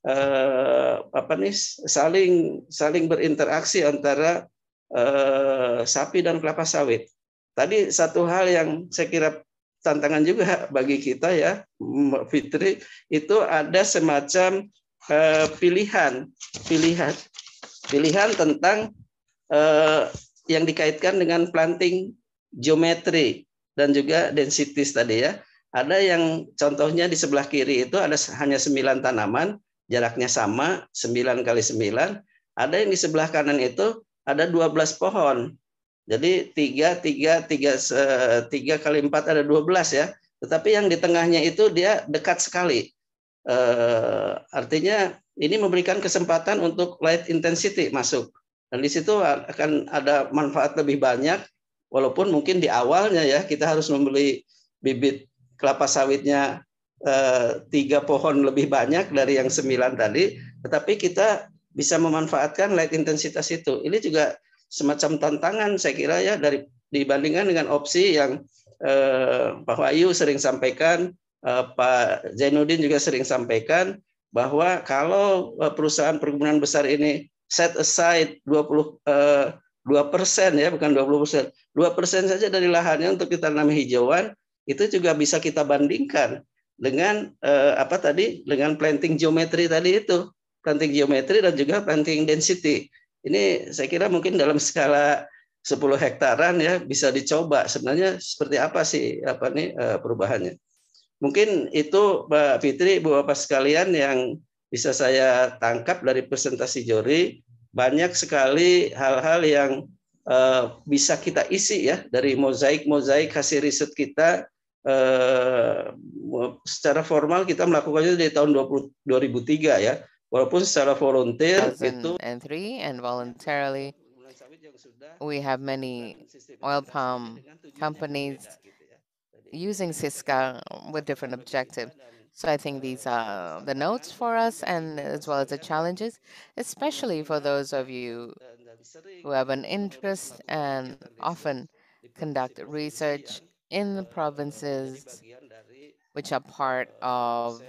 eh, apa nih saling saling berinteraksi antara eh, sapi dan kelapa sawit. Tadi satu hal yang saya kira tantangan juga bagi kita ya, Mbak Fitri, itu ada semacam eh, pilihan pilihan pilihan tentang eh, yang dikaitkan dengan planting geometri dan juga densities tadi ya. Ada yang contohnya di sebelah kiri itu ada hanya sembilan tanaman, jaraknya sama, sembilan kali sembilan. Ada yang di sebelah kanan itu ada dua belas pohon. Jadi tiga, tiga, tiga, tiga kali empat ada dua belas ya. Tetapi yang di tengahnya itu dia dekat sekali. E, artinya ini memberikan kesempatan untuk light intensity masuk. Dan di situ akan ada manfaat lebih banyak. Walaupun mungkin di awalnya ya kita harus membeli bibit kelapa sawitnya eh, tiga pohon lebih banyak dari yang sembilan tadi, tetapi kita bisa memanfaatkan light intensitas itu. Ini juga semacam tantangan saya kira ya dari dibandingkan dengan opsi yang eh, Pak Wahyu sering sampaikan, eh, Pak Zainuddin juga sering sampaikan bahwa kalau perusahaan perkebunan besar ini set aside dua puluh eh, dua persen ya, bukan dua puluh persen, dua persen saja dari lahannya untuk ditanam hijauan, itu juga bisa kita bandingkan dengan eh, apa tadi, dengan planting geometry tadi itu, planting geometry dan juga planting density. Ini saya kira mungkin dalam skala sepuluh hektaran ya bisa dicoba sebenarnya seperti apa sih apa nih eh, perubahannya. Mungkin itu Mbak Fitri, Bu Bapak sekalian yang bisa saya tangkap dari presentasi Jory. Banyak sekali hal-hal yang uh, bisa kita isi ya dari mozaik-mozaik hasil riset kita. Uh, secara formal kita melakukannya dari tahun dua ribu tiga ya, walaupun secara volunteer itu and voluntarily we have many oil palm companies using Sysca with different objectives. So I think these are the notes for us, and as well as the challenges, especially for those of you who have an interest and often conduct research in the provinces which are part of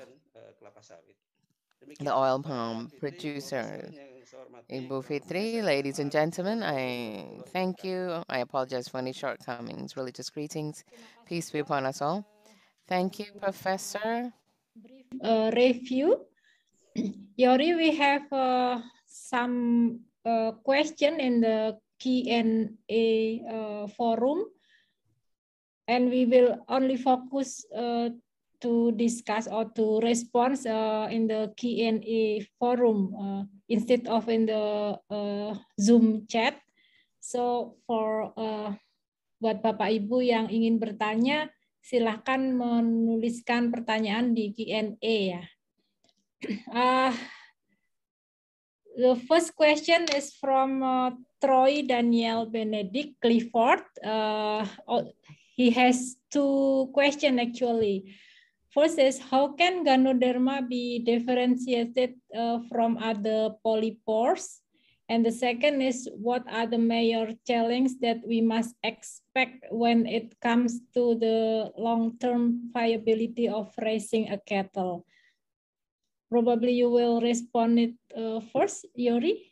the oil palm producers. Ibu Fitri, ladies and gentlemen, I thank you. I apologize for any shortcomings. Religious greetings. Peace be upon us all. Thank you, Professor. Uh, review. Jory, we have uh, some uh, question in the Q and A uh, forum, and we will only focus uh, to discuss or to respond uh, in the Q and A forum uh, instead of in the uh, Zoom chat. So for uh, buat Bapak Ibu yang ingin bertanya, silakan menuliskan pertanyaan di Q and A ya. Uh, the first question is from uh, Troy Daniel Benedict Clifford. Uh, he has two questions actually. First is, how can Ganoderma be differentiated uh, from other polypores? And the second is, what are the major challenges that we must expect when it comes to the long-term viability of raising a cattle? Probably you will respond it uh, first, Yori.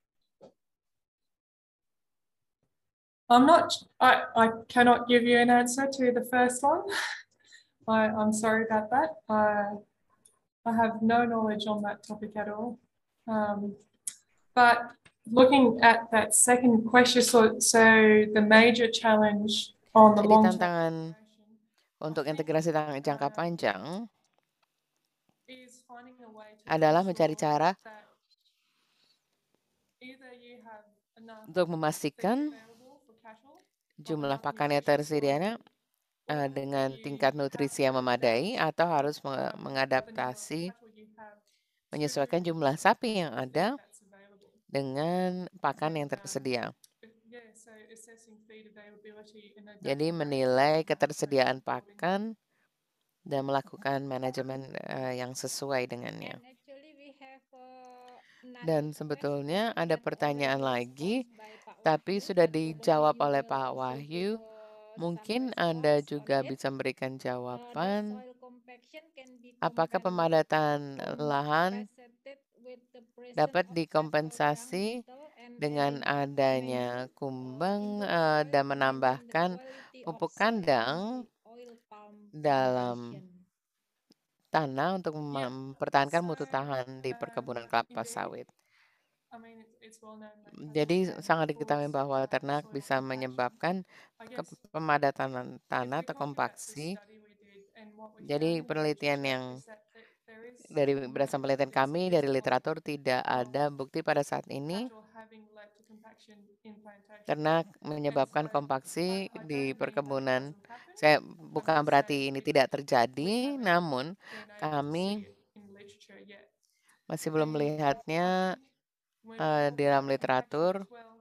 I'm not, I, I cannot give you an answer to the first one. I, I'm sorry about that. I, I have no knowledge on that topic at all. Um, but looking at that second question, so, so the major challenge on the Jadi long tantangan untuk integrasi jangka panjang adalah mencari cara untuk memastikan jumlah pakan yang tersedia uh, dengan tingkat nutrisi yang memadai, atau harus mengadaptasi, menyesuaikan jumlah sapi yang ada dengan pakan yang tersedia. Jadi menilai ketersediaan pakan dan melakukan manajemen uh, yang sesuai dengannya. Dan sebetulnya ada pertanyaan lagi, tapi sudah dijawab oleh Pak Wahyu. Mungkin Anda juga bisa memberikan jawaban. Apakah pemadatan lahan dapat dikompensasi dengan adanya kumbang uh, dan menambahkan pupuk kandang dalam tanah untuk mempertahankan mutu tahan di perkebunan kelapa sawit? Jadi sangat diketahui bahwa ternak bisa menyebabkan pemadatan tanah atau kompaksi. Jadi penelitian yang dari berdasarkan penelitian kami dari literatur, tidak ada bukti pada saat ini ternak menyebabkan kompaksi di perkebunan. Saya bukan berarti ini tidak terjadi, namun kami masih belum melihatnya uh, di dalam literatur.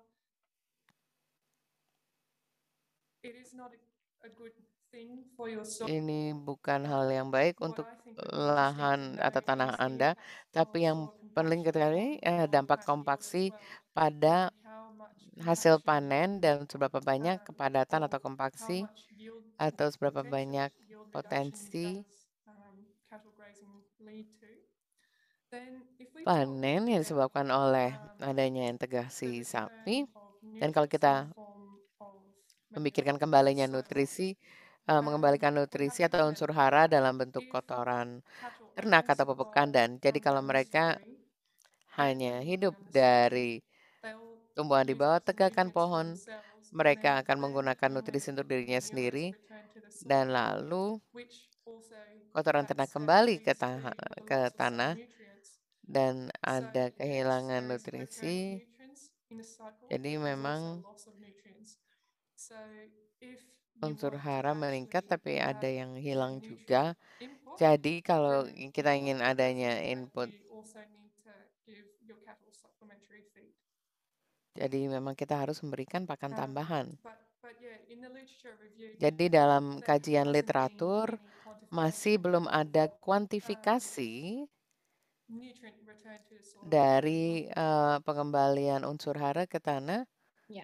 Ini bukan hal yang baik untuk lahan atau tanah Anda, tapi yang paling kali uh, dampak kompaksi pada hasil panen dan seberapa banyak kepadatan atau kompaksi atau seberapa banyak potensi panen yang disebabkan oleh adanya integrasi sapi. Dan kalau kita memikirkan kembalinya nutrisi, uh, mengembalikan nutrisi atau unsur hara dalam bentuk kotoran ternak atau pupuk kandang. Jadi kalau mereka hanya hidup dari tumbuhan di bawah tegakan pohon, mereka akan menggunakan nutrisi untuk dirinya sendiri, dan lalu kotoran ternak kembali ke, ta ke tanah, dan ada kehilangan nutrisi. Jadi memang unsur hara meningkat, tapi ada yang hilang juga. Jadi kalau kita ingin adanya input, jadi memang kita harus memberikan pakan tambahan. Jadi dalam kajian literatur masih belum ada kuantifikasi dari uh, pengembalian unsur hara ke tanah. Ya.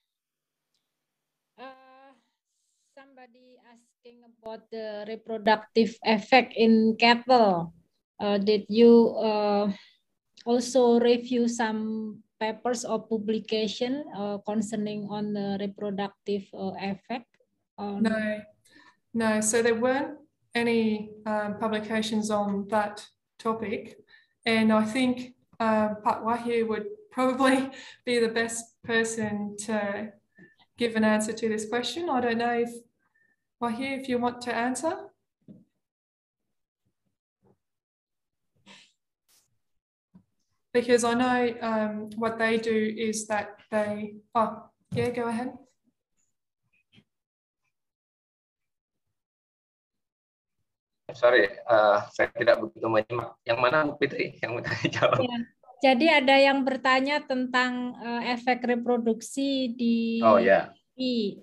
Uh, somebody asking about the reproductive effect in cattle. Uh, did you uh, also review some papers or publication uh, concerning on the reproductive uh, effect? On... No, no. So there weren't any um, publications on that topic, and I think uh, Pak Wahyu would probably be the best person to give an answer to this question. I don't know if Wahyu, if you want to answer. Because I know um, what they do is that they, oh, yeah, go ahead. Sorry, uh, saya tidak begitu menyimak. Yang mana Bu Fitri yang mau jawab? Ya, jadi ada yang bertanya tentang uh, efek reproduksi di Oh ya. I.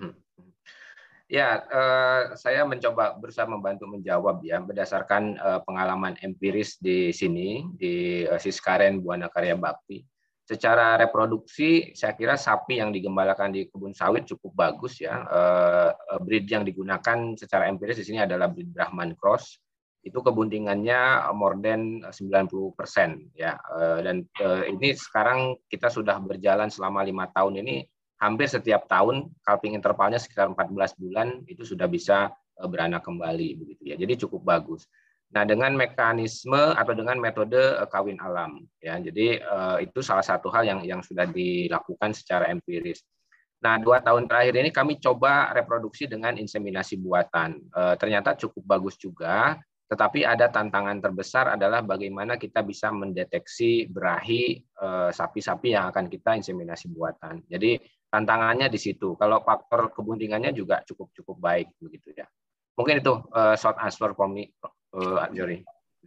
Ya, uh, saya mencoba berusaha membantu menjawab ya berdasarkan uh, pengalaman empiris di sini di uh, Siskaren Buana Karya Bakti. Secara reproduksi, saya kira sapi yang digembalakan di kebun sawit cukup bagus ya. Uh, breed yang digunakan secara empiris di sini adalah breed Brahman Cross. Itu kebuntingannya more than sembilan puluh persen ya. Uh, dan uh, ini sekarang kita sudah berjalan selama lima tahun ini, hampir setiap tahun calving intervalnya sekitar empat belas bulan itu sudah bisa uh, beranak kembali begitu ya. Jadi cukup bagus. Nah, dengan mekanisme atau dengan metode uh, kawin alam ya. Jadi uh, itu salah satu hal yang yang sudah dilakukan secara empiris. Nah, dua tahun terakhir ini kami coba reproduksi dengan inseminasi buatan. Uh, ternyata cukup bagus juga, tetapi ada tantangan terbesar adalah bagaimana kita bisa mendeteksi berahi uh, sapi-sapi yang akan kita inseminasi buatan. Jadi tantangannya di situ. Kalau faktor kebuntingannya juga cukup cukup baik begitu ya. Mungkin itu uh, short answer for me. Uh, Jory.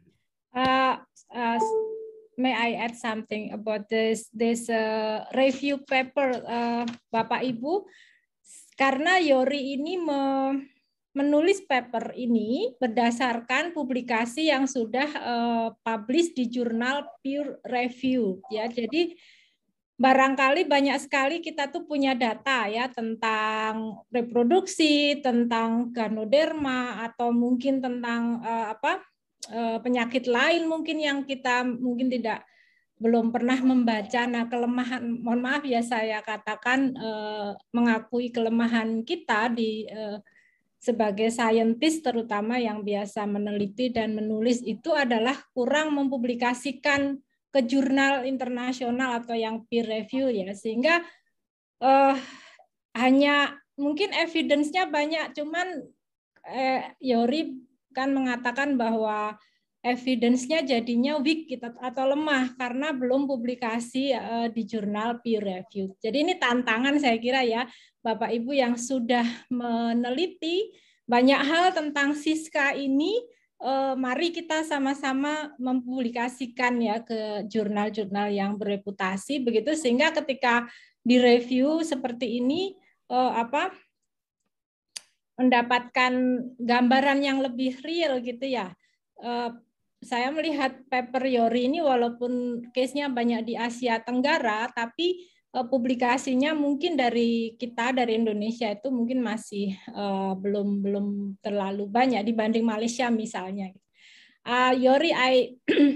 Uh, uh, may I add something about this this uh, review paper, uh, Bapak Ibu? Karena Yori ini me, menulis paper ini berdasarkan publikasi yang sudah uh, publish di jurnal peer review, ya. Jadi barangkali banyak sekali kita tuh punya data ya tentang reproduksi, tentang Ganoderma, atau mungkin tentang uh, apa uh, penyakit lain mungkin yang kita mungkin tidak belum pernah membaca. Nah, kelemahan, mohon maaf ya saya katakan uh, mengakui kelemahan kita di uh, sebagai saintis terutama yang biasa meneliti dan menulis itu adalah kurang mempublikasikan ke jurnal internasional atau yang peer review ya, sehingga uh, hanya mungkin evidence-nya banyak, cuman eh, Yori kan mengatakan bahwa evidence-nya jadinya weak gitu, atau lemah karena belum publikasi uh, di jurnal peer review. Jadi ini tantangan saya kira ya Bapak Ibu yang sudah meneliti banyak hal tentang Siska ini. Uh, mari kita sama-sama mempublikasikan ya ke jurnal-jurnal yang bereputasi begitu, sehingga ketika direview seperti ini uh, apa mendapatkan gambaran yang lebih real gitu ya. Uh, saya melihat paper Yori ini walaupun case-nya banyak di Asia Tenggara, tapi uh, publikasinya mungkin dari kita dari Indonesia itu mungkin masih uh, belum belum terlalu banyak dibanding Malaysia misalnya. Uh, Yori, I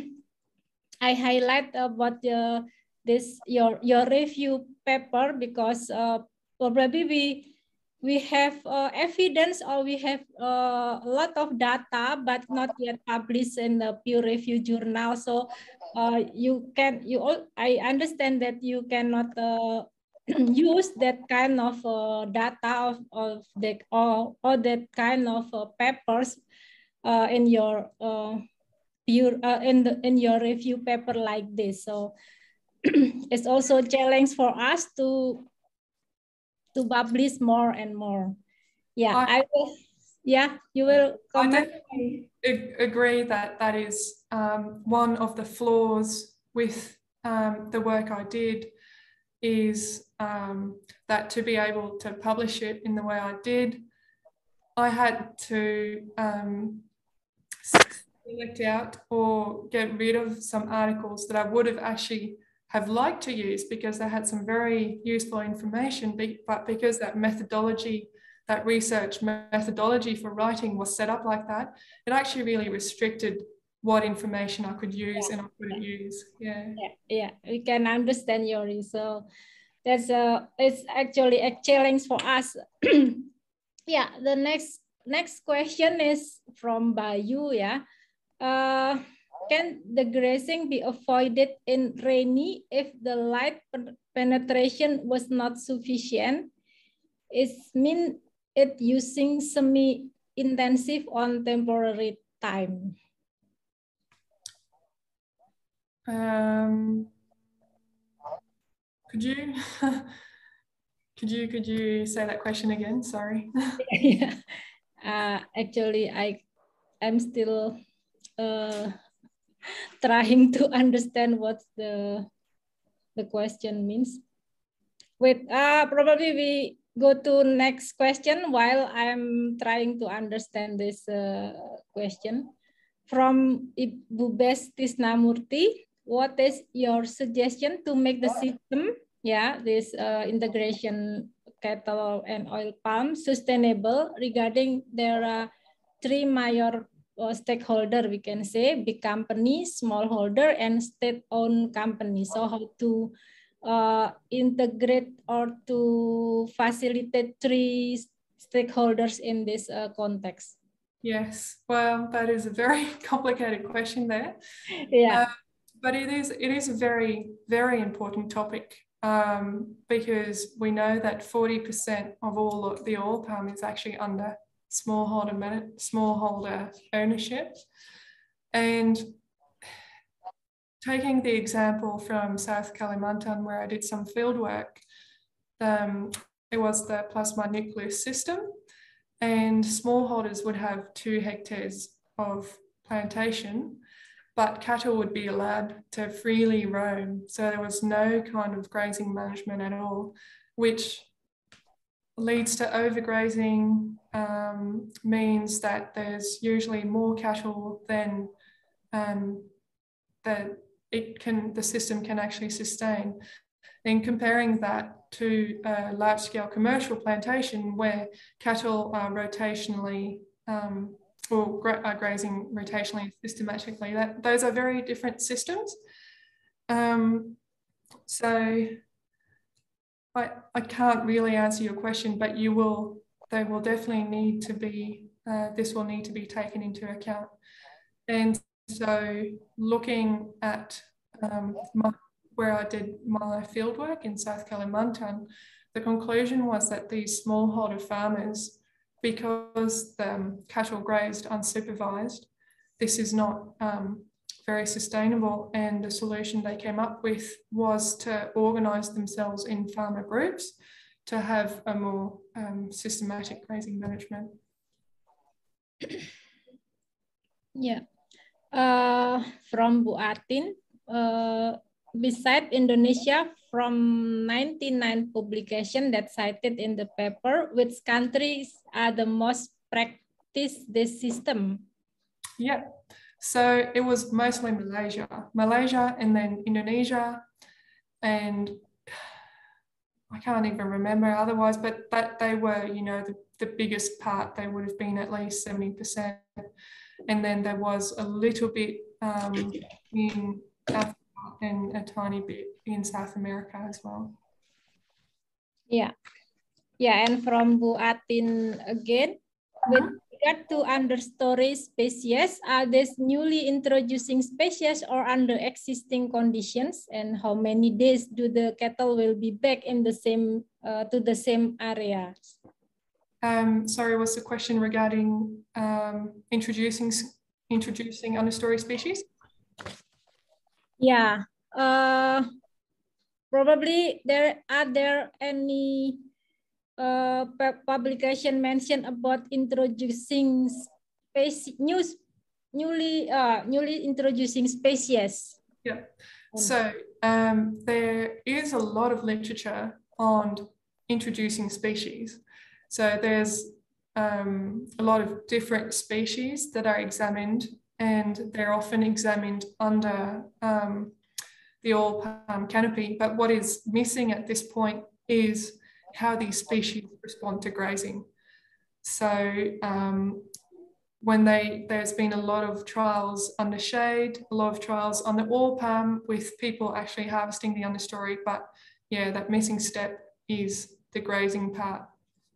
I highlight about the this your your review paper because uh, probably we we have uh, evidence or we have uh, a lot of data but not yet published in the peer review journal. So uh, you can you all I understand that you cannot uh, use that kind of uh, data of of the or or that kind of uh, papers uh, in your uh, peer uh, in the in your review paper like this. So it's also a challenge for us to to publish more and more. Yeah, I, I will. Yeah, you will comment. I definitely agree that that is um, one of the flaws with um, the work I did is um, that to be able to publish it in the way I did, I had to um, select out or get rid of some articles that I would have actually have liked to use because they had some very useful information, but because that methodology, that research methodology for writing was set up like that, it actually really restricted what information I could use yeah. and I couldn't use. Yeah. yeah, yeah, we can understand Yori. So that's a it's actually a challenge for us. Yeah, the next next question is from Bayu. Yeah. Uh, Can the grazing be avoided in rainy if the light penetration was not sufficient? It means it using semi-intensive on temporary time. Um, could you could you could you say that question again? Sorry. Yeah. Uh, actually, I I'm still. Uh, trying to understand what the the question means. Wait, uh, probably we go to next question while I'm trying to understand this uh, question. From Ibu Bes Tisnamurti, what is your suggestion to make the system, yeah, this uh, integration cattle and oil palm sustainable regarding there are three major uh, stakeholder, we can say, big company, smallholder, and state-owned company. So how to uh, integrate or to facilitate three stakeholders in this uh, context? Yes, well, that is a very complicated question there. Yeah. Uh, but it is, it is a very, very important topic um, because we know that forty percent of all of the oil palm is actually under smallholder, smallholder ownership. And taking the example from South Kalimantan, where I did some field work, um, it was the plasma nucleus system, and smallholders would have two hectares of plantation, but cattle would be allowed to freely roam. So there was no kind of grazing management at all, which leads to overgrazing, um, means that there's usually more cattle than um, that it can, the system can actually sustain. And comparing that to a large-scale commercial plantation where cattle are rotationally um, or gra are grazing rotationally systematically, that those are very different systems. Um, so I, I can't really answer your question, but you will, they will definitely need to be, uh, this will need to be taken into account. And so looking at um, my, where I did my fieldwork in South Kalimantan, the conclusion was that these smallholder farmers, because the um, cattle grazed unsupervised, this is not um, very sustainable, and the solution they came up with was to organise themselves in farmer groups to have a more um, systematic grazing management. Yeah. Uh, from Bu Atin, uh, beside Indonesia, from ninety-nine publications that cited in the paper, which countries are the most practice this system? Yeah, so it was mostly Malaysia, Malaysia and then Indonesia, and I can't even remember otherwise, but that they were, you know, the, the biggest part. They would have been at least seventy percent. And then there was a little bit um, in Africa and a tiny bit in South America as well. Yeah. Yeah, and from Bu Atin again, with regard to understory species, are these newly introducing species or under existing conditions? And how many days do the cattle will be back in the same, uh, to the same area? Um, sorry, what's the question regarding um, introducing introducing understory species? Yeah, uh, probably there are there any uh, publication mentioned about introducing species, new, newly uh, newly introducing species. Yeah, so um, there is a lot of literature on introducing species. So there's um, a lot of different species that are examined, and they're often examined under um, the oil palm canopy. But what is missing at this point is how these species respond to grazing. So um, when they, there's been a lot of trials under shade, a lot of trials on the oil palm with people actually harvesting the understory, but yeah, that missing step is the grazing part.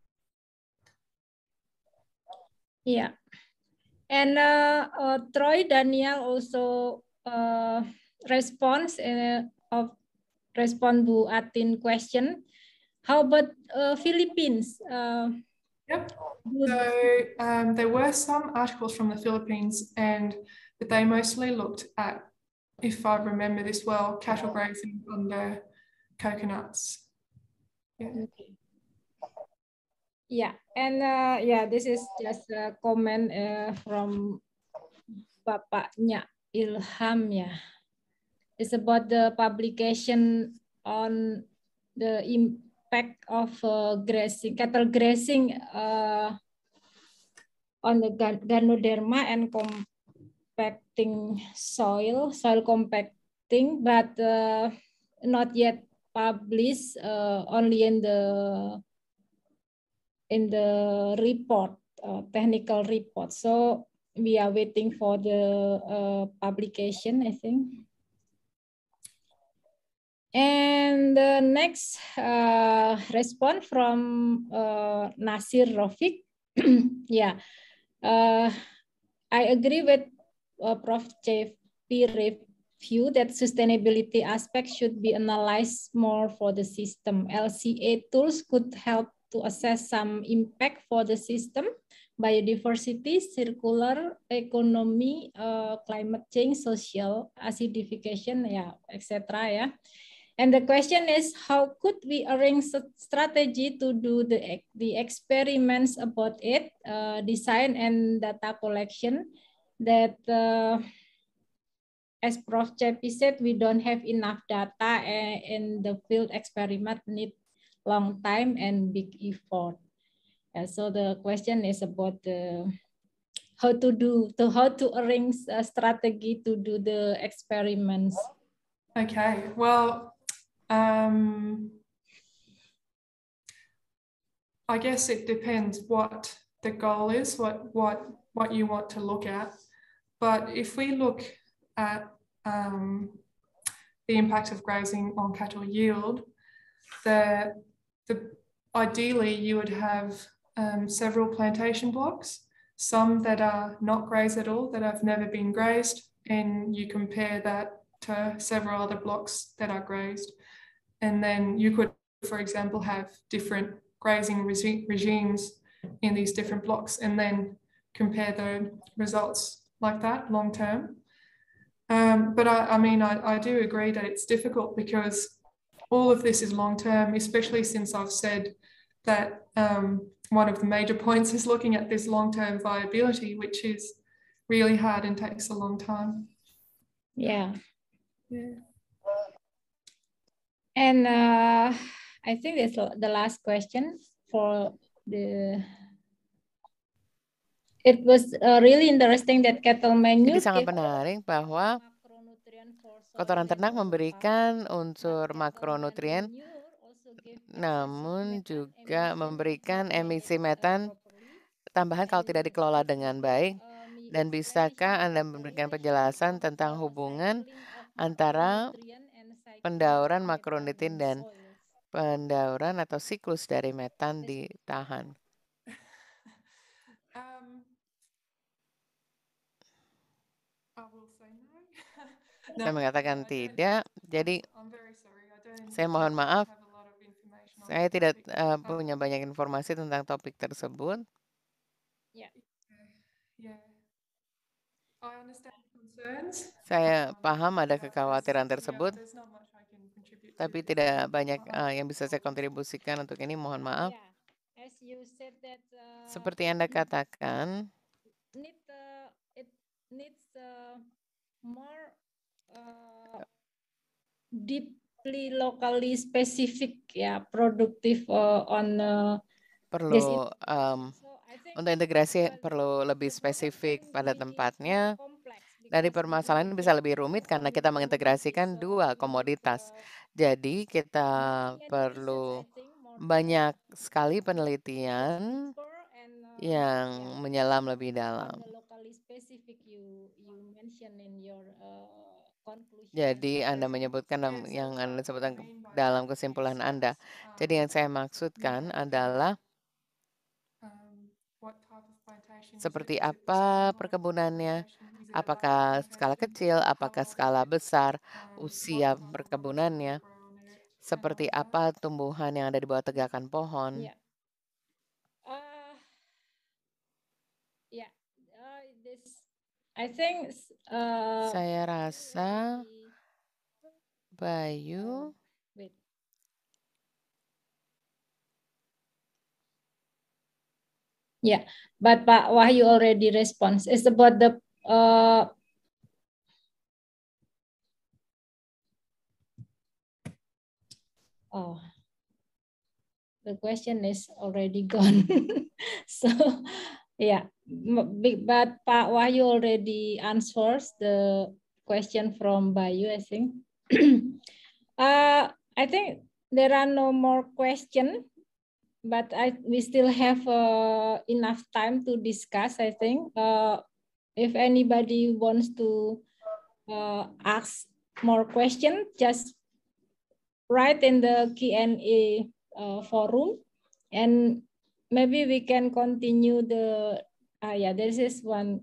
Yeah, and uh, uh, Troy Daniel also uh, responds uh, of respond Bu Atin question. How about uh, Philippines? Uh, yep. So um, there were some articles from the Philippines, and but they mostly looked at, if I remember this well, cattle grazing under coconuts. Yeah. Okay. Yeah, and uh, yeah, this is just a comment uh, from Bapaknya Ilham, ya. It's about the publication on the impact of uh, grazing, cattle grazing uh, on the Ganoderma and compacting soil, soil compact thing, but uh, not yet published, uh, only in the in the report, uh, technical report. So we are waiting for the uh, publication, I think. And the next uh, response from uh, Nasir Rafiq. Yeah, uh, I agree with uh, Professor J P review that sustainability aspects should be analyzed more for the system. L C A tools could help to assess some impact for the system, biodiversity, circular economy, uh, climate change, social acidification, yeah, et cetera. Yeah. And the question is, how could we arrange a strategy to do the, the experiments about it, uh, design and data collection that, uh, as Professor Cepi said, we don't have enough data, and the field experiment need long time and big effort. Uh, so the question is about the, how to do, to how to arrange a strategy to do the experiments. Okay, well, um, I guess it depends what the goal is, what, what, what you want to look at. But if we look at um, the impact of grazing on cattle yield, the, the, ideally you would have um, several plantation blocks, some that are not grazed at all, that have never been grazed, and you compare that to several other blocks that are grazed. And then you could, for example, have different grazing regi regimes in these different blocks, and then compare the results like that long term. Um, but I, I mean, I, I do agree that it's difficult because all of this is long term, especially since I've said that um, one of the major points is looking at this long term viability, which is really hard and takes a long time. Yeah. Yeah. And uh, I think that's the last question for the. It was uh, really interesting that cattle manure. Jadi sangat menarik bahwa kotoran ternak memberikan unsur makronutrien, namun juga memberikan emisi metan tambahan kalau tidak dikelola dengan baik. Dan bisakah Anda memberikan penjelasan tentang hubungan antara pendauran makronutrien dan pendauran atau siklus dari metan ditahan? Um, Saya mengatakan tidak, jadi saya mohon maaf, saya tidak uh, punya banyak informasi tentang topik tersebut. Saya paham ada kekhawatiran tersebut, tapi tidak banyak uh, yang bisa saya kontribusikan untuk ini, mohon maaf. Seperti Anda katakan, more uh, deeply locally specific, ya, produktif uh, on uh, perlu um, untuk integrasi perlu lebih spesifik pada tempatnya. Dari permasalahan bisa lebih rumit karena kita mengintegrasikan dua komoditas. Jadi kita perlu banyak sekali penelitian yang menyelam lebih dalam. Jadi Anda menyebutkan yang Anda sebutkan dalam kesimpulan Anda. Jadi yang saya maksudkan adalah seperti apa perkebunannya, apakah skala kecil, apakah skala besar, usia perkebunannya, seperti apa tumbuhan yang ada di bawah tegakan pohon. Yeah. Uh, yeah. Uh, this, I think, uh, Saya rasa Bayu. Wait. Yeah, but Pak Wahyu already responds. It's about the uh, oh, the question is already gone. So yeah, but Pak Wahyu already answers the question from Bayu, I think. uh, I think there are no more questions, but I we still have uh, enough time to discuss, I think. Uh, if anybody wants to uh, ask more questions, just write in the Q and A uh, forum, and maybe we can continue the, uh, yeah, this is one,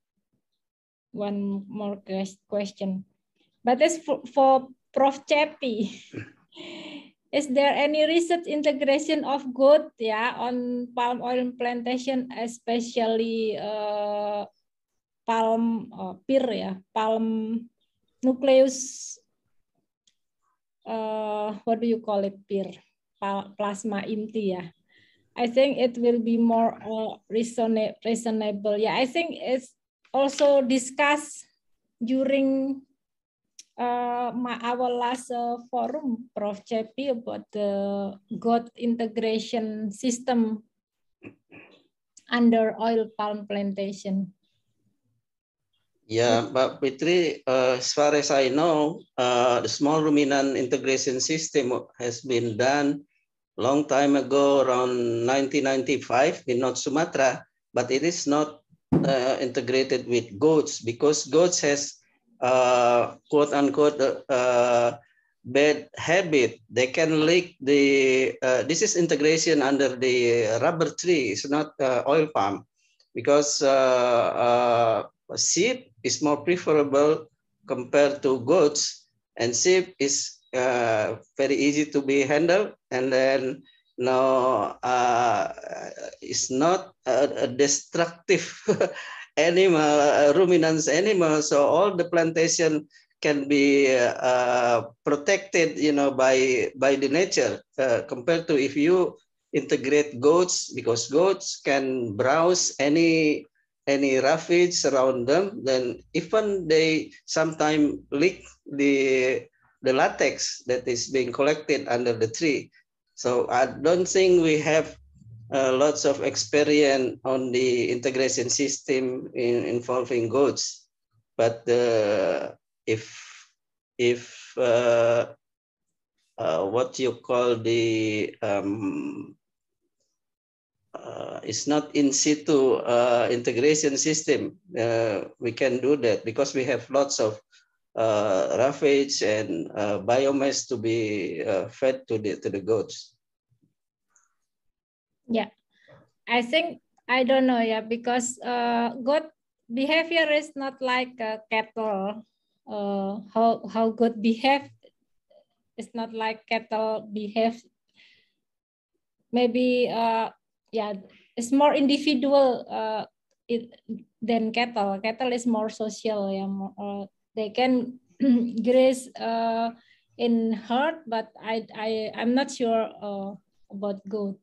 one more question. But as for, for Professor Cepi, is there any research integration of goat, yeah, on palm oil plantation, especially uh, palm uh, pear, yeah, palm nucleus, uh, what do you call it, pear, plasma inti, yeah. I think it will be more uh, reasonable, reasonable. Yeah, I think it's also discussed during uh, my, our last uh, forum, Professor Cepi, about the goat integration system under oil palm plantation. Yeah, but Fitri, uh, as far as I know, uh, the small ruminant integration system has been done long time ago, around nineteen ninety-five in North Sumatra, but it is not uh, integrated with goats because goats has uh, quote unquote uh, bad habit. They can lick the, uh, this is integration under the rubber tree, it's not uh, oil palm, because uh, uh, sheep is more preferable compared to goats, and sheep is uh, very easy to be handled, and then no, uh, it's not a, a destructive animal, a ruminant animal. So all the plantation can be uh, protected, you know, by by the nature uh, compared to if you integrate goats, because goats can browse any any roughage around them. Then even they sometimes lick the the latex that is being collected under the tree. So I don't think we have uh, lots of experience on the integration system in, involving goats. But uh, if if uh, uh, what you call the um, uh, it's not in situ uh, integration system, uh, we can do that because we have lots of uh, roughage and uh, biomass to be uh, fed to the to the goats. Yeah, I think I don't know. Yeah, because uh, goat behavior is not like uh, cattle. Uh, how how goat behave is not like cattle behave. Maybe uh, yeah, it's more individual uh, it, than cattle. Cattle is more social. Yeah, more, uh, they can graze uh, in herd, but I I I'm not sure uh, about goat.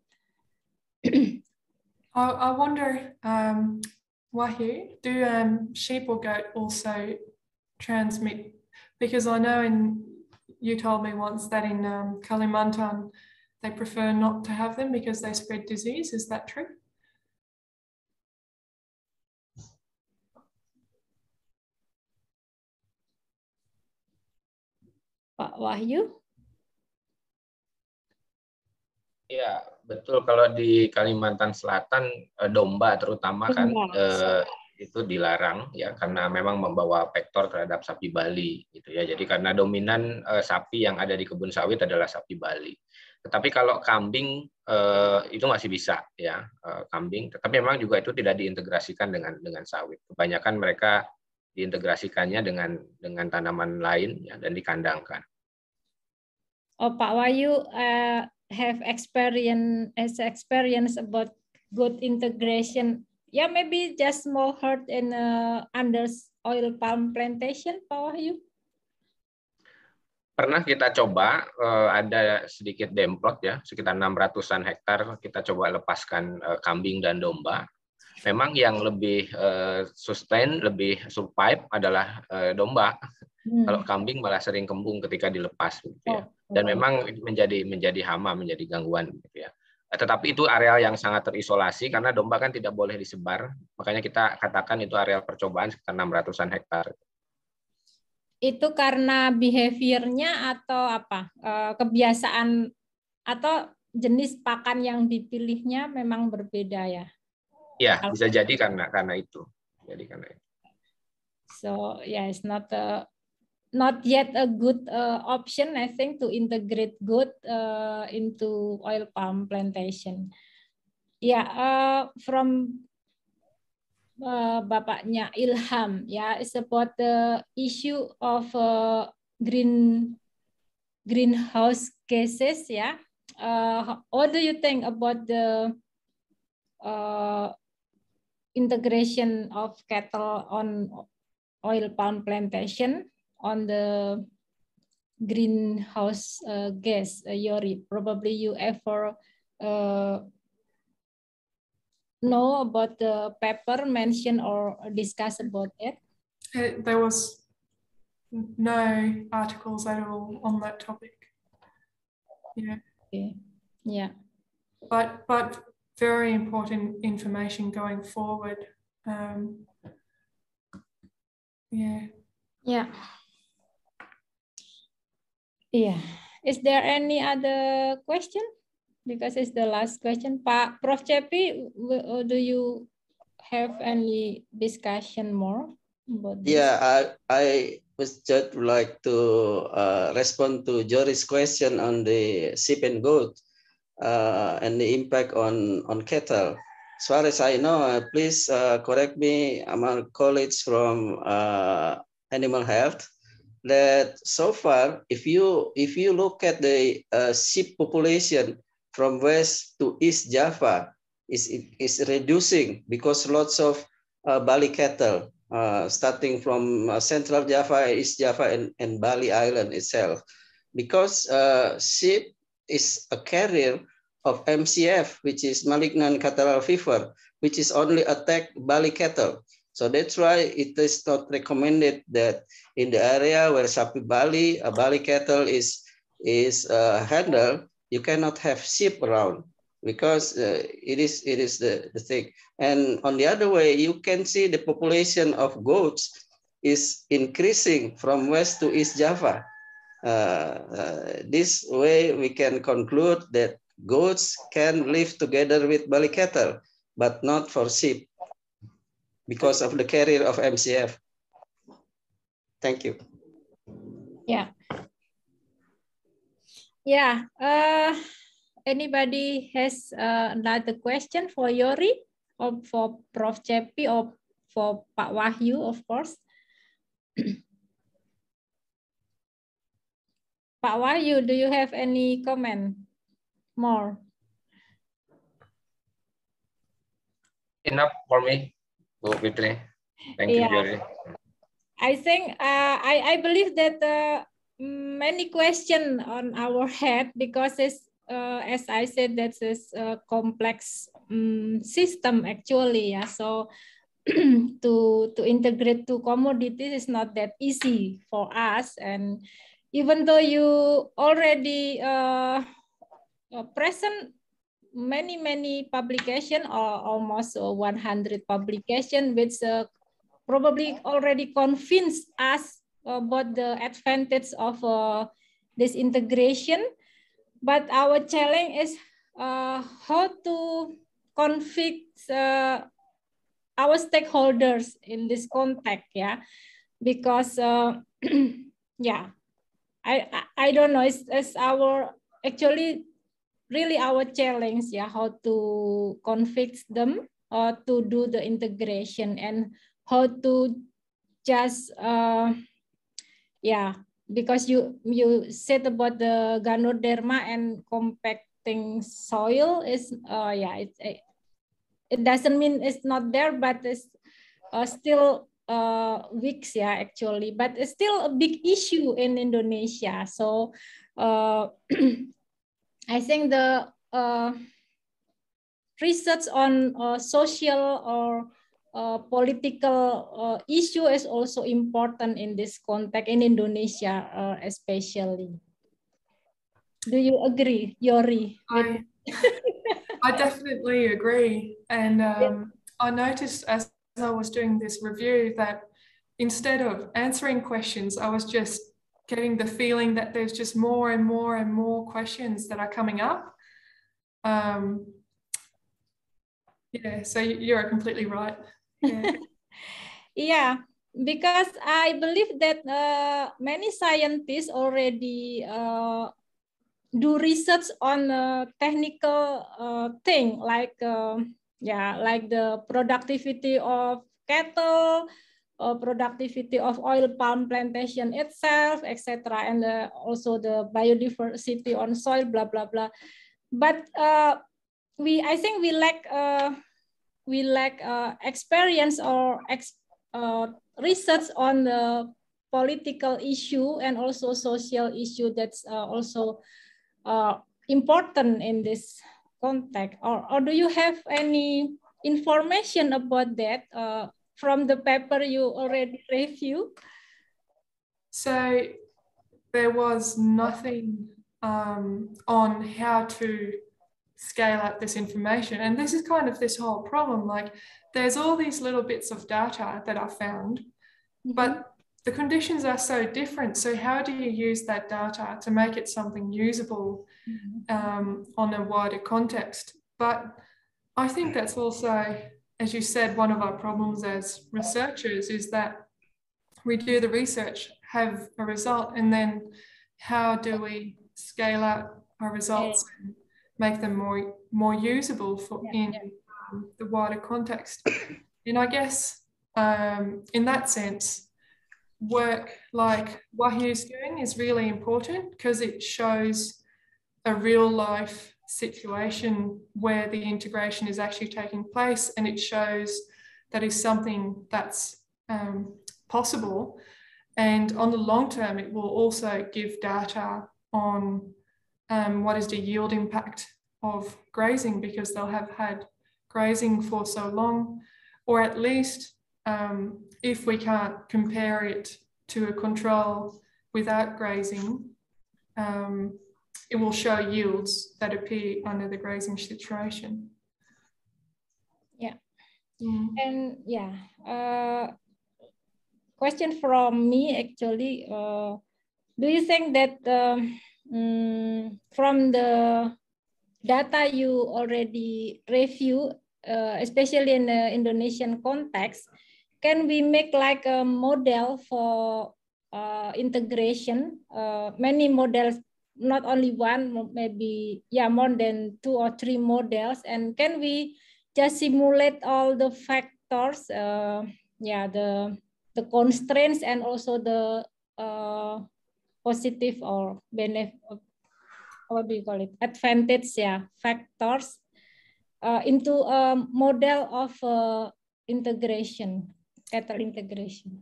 I, I wonder, um, Wahyu, do um, sheep or goat also transmit? Because I know in you told me once that in um, Kalimantan they prefer not to have them because they spread disease. Is that true? Pak Wahyu? Ya, betul. Kalau di Kalimantan Selatan, domba terutama kan eh, itu dilarang ya karena memang membawa vektor terhadap sapi Bali gitu ya. Jadi karena dominan eh, sapi yang ada di kebun sawit adalah sapi Bali. Tetapi kalau kambing eh, itu masih bisa ya eh, kambing. Tetapi memang juga itu tidak diintegrasikan dengan dengan sawit. Kebanyakan mereka diintegrasikannya dengan dengan tanaman lain ya, dan dikandangkan. Oh, Pak Wahyu uh, have experience as experience about good integration. Yeah, maybe just more herd in uh, under oil palm plantation, Pak Wahyu. Pernah kita coba, uh, ada sedikit demplot ya, sekitar enam ratusan hektar kita coba lepaskan uh, kambing dan domba. Memang yang lebih uh, sustain, lebih survive adalah uh, domba. Hmm. Kalau kambing malah sering kembung ketika dilepas gitu ya. Dan memang menjadi menjadi hama, menjadi gangguan gitu ya. Tetapi itu areal yang sangat terisolasi karena domba kan tidak boleh disebar. Makanya kita katakan itu areal percobaan sekitar enam ratusan hektar. itu karena behaviornya atau apa? Uh, kebiasaan atau jenis pakan yang dipilihnya memang berbeda ya? Ya, bisa jadi karena karena itu. Jadi karena itu. So yeah, it's not a not yet a good uh, option, I think, to integrate goat uh, into oil palm plantation. Yeah, uh, from uh, Bapaknya Ilham, yeah, it's about the issue of uh, green greenhouse gases. Yeah, uh, what do you think about the uh, integration of cattle on oil palm plantation on the greenhouse uh, gas, uh, Yori? Probably you ever uh, know about the paper mentioned or discuss about it? Uh, there was no articles at all on that topic. Yeah. Okay. Yeah. But but very important information going forward. Um, yeah. Yeah. Yeah. Is there any other question? Because it's the last question. Pak Prof Cepi, do you have any discussion more about this? Yeah, I I was just like to uh, respond to Jory's question on the sheep and goat uh, and the impact on on cattle. As far as I know, uh, please uh, correct me among colleagues from uh, animal health, that so far, if you if you look at the uh, sheep population from west to East Java, is is reducing because lots of uh, Bali cattle uh, starting from uh, Central Java, East Java, and, and Bali Island itself, because uh, sheep is a carrier of M C F, which is malignant catarrhal fever, which is only attack Bali cattle. So that's why it is not recommended that in the area where sapi Bali, a Bali cattle is is uh, handled, you cannot have sheep around, because uh, it is it is the, the thing. And on the other way, you can see the population of goats is increasing from west to East Java. Uh, uh, this way we can conclude that goats can live together with Bali cattle, but not for sheep, because of the carrier of M C F. Thank you. Yeah. Yeah. Uh, anybody has uh, another question for Yori or for Prof Cepi or for Pak Wahyu, of course? Pak Wahyu, do you have any comment more? Enough for me, Bu Fitri. Thank yeah. you, Yori. I think uh, I I believe that uh, many questions on our head, because it's uh, as I said, that's a complex um, system actually. Yeah, so to to integrate two commodities is not that easy for us. And even though you already uh, present many many publication, or almost one hundred publication, which uh, probably already convinced us about the advantage of uh, this integration. But our challenge is uh, how to convince uh, our stakeholders in this context, yeah, because uh, yeah, I, I I don't know. It's, it's our actually really our challenge, yeah, how to convince them uh, to do the integration, and how to just uh, yeah, because you you said about the Ganoderma and compacting soil is uh, yeah, it, it doesn't mean it's not there, but it's uh, still uh, weak, yeah, actually, but it's still a big issue in Indonesia. So uh, I think the uh, research on uh, social or uh, political uh, issue is also important in this context in Indonesia, uh, especially. Do you agree, Yori? I, I definitely agree. And um, I noticed as I was doing this review that instead of answering questions, I was just getting the feeling that there's just more and more and more questions that are coming up. Um, yeah, so you're completely right. Yeah. Yeah, because I believe that uh, many scientists already uh, do research on a technical uh, thing like uh, yeah, like the productivity of cattle, or productivity of oil palm plantation itself, et cetera, and uh, also the biodiversity on soil, blah blah blah. But uh, we, I think we lack uh, we lack uh, experience or ex uh, research on the political issue and also social issue that's uh, also uh, important in this context. Or, or do you have any information about that uh, from the paper you already reviewed? So there was nothing um, on how to scale up this information. And this is kind of this whole problem. Like there's all these little bits of data that are found, mm-hmm. but the conditions are so different. So how do you use that data to make it something usable um, on a wider context? But I think that's also, as you said, one of our problems as researchers is that we do the research, have a result, and then how do we scale up our results and make them more, more usable for yeah, in yeah. Um, the wider context? And I guess um, in that sense, work like Wahyu's doing is really important because it shows a real life situation where the integration is actually taking place, and it shows that is something that's um, possible. And on the long term, it will also give data on um, what is the yield impact of grazing, because they'll have had grazing for so long, or at least um, if we can't compare it to a control without grazing, um, it will show yields that appear under the grazing situation. Yeah. Mm. And yeah, uh, question from me actually, uh, do you think that um, um, from the data you already review, uh, especially in the Indonesian context, can we make like a model for uh, integration, uh, many models, not only one, maybe yeah, more than two or three models, and can we just simulate all the factors, uh, yeah, the the constraints and also the uh, positive or benefit, what do you call it, advantage, yeah, factors uh, into a model of uh, integration, cattle integration?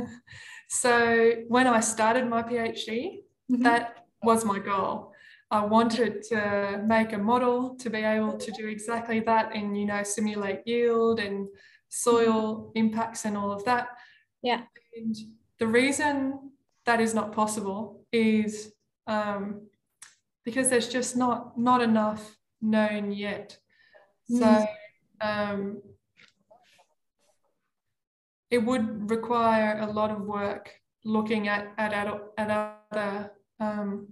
So when I started my PhD, mm-hmm. that was my goal. I wanted to make a model to be able to do exactly that and, you know, simulate yield and soil mm-hmm. impacts and all of that. Yeah. And the reason that is not possible is um, because there's just not, not enough known yet. Mm. So um, it would require a lot of work looking at, at, at other um,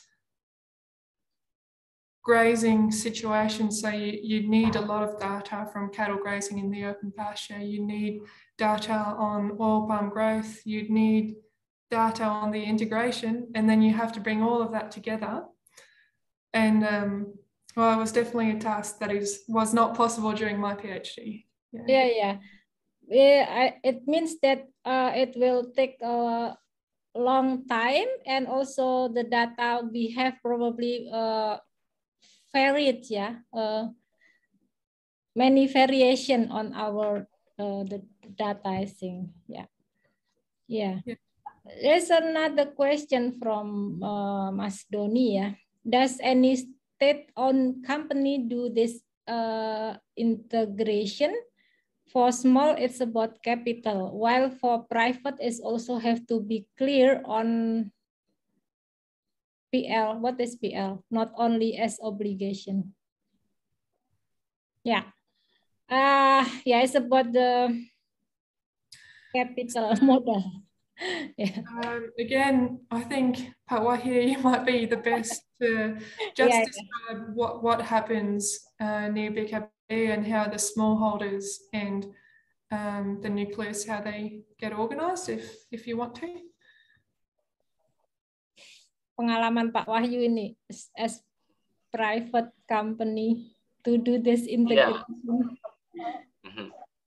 grazing situations. So you, you need a lot of data from cattle grazing in the open pasture. You need data on oil palm growth. You'd need data on the integration, and then you have to bring all of that together. And um, well, it was definitely a task that is was not possible during my PhD. Yeah, yeah. yeah. Yeah, I, it means that uh, it will take a long time, and also the data we have probably uh, varied, yeah, uh, many variation on our uh, the data, I think, yeah. Yeah. yeah. There's another question from uh, Mas Doni, yeah. Does any state-owned company do this uh, integration? For small, it's about capital, while for private, it's also have to be clear on P L. What is P L? Not only as obligation. Yeah. Uh, yeah, it's about the... capital modal. Yeah. Um, again, I think Pak Wahyu, you might be the best to just Yeah, describe what, what happens uh, near B K B and how the smallholders and um, the nucleus, how they get organised, if, if you want to. Pengalaman Pak Wahyu ini as, as private company to do this integration. Yeah.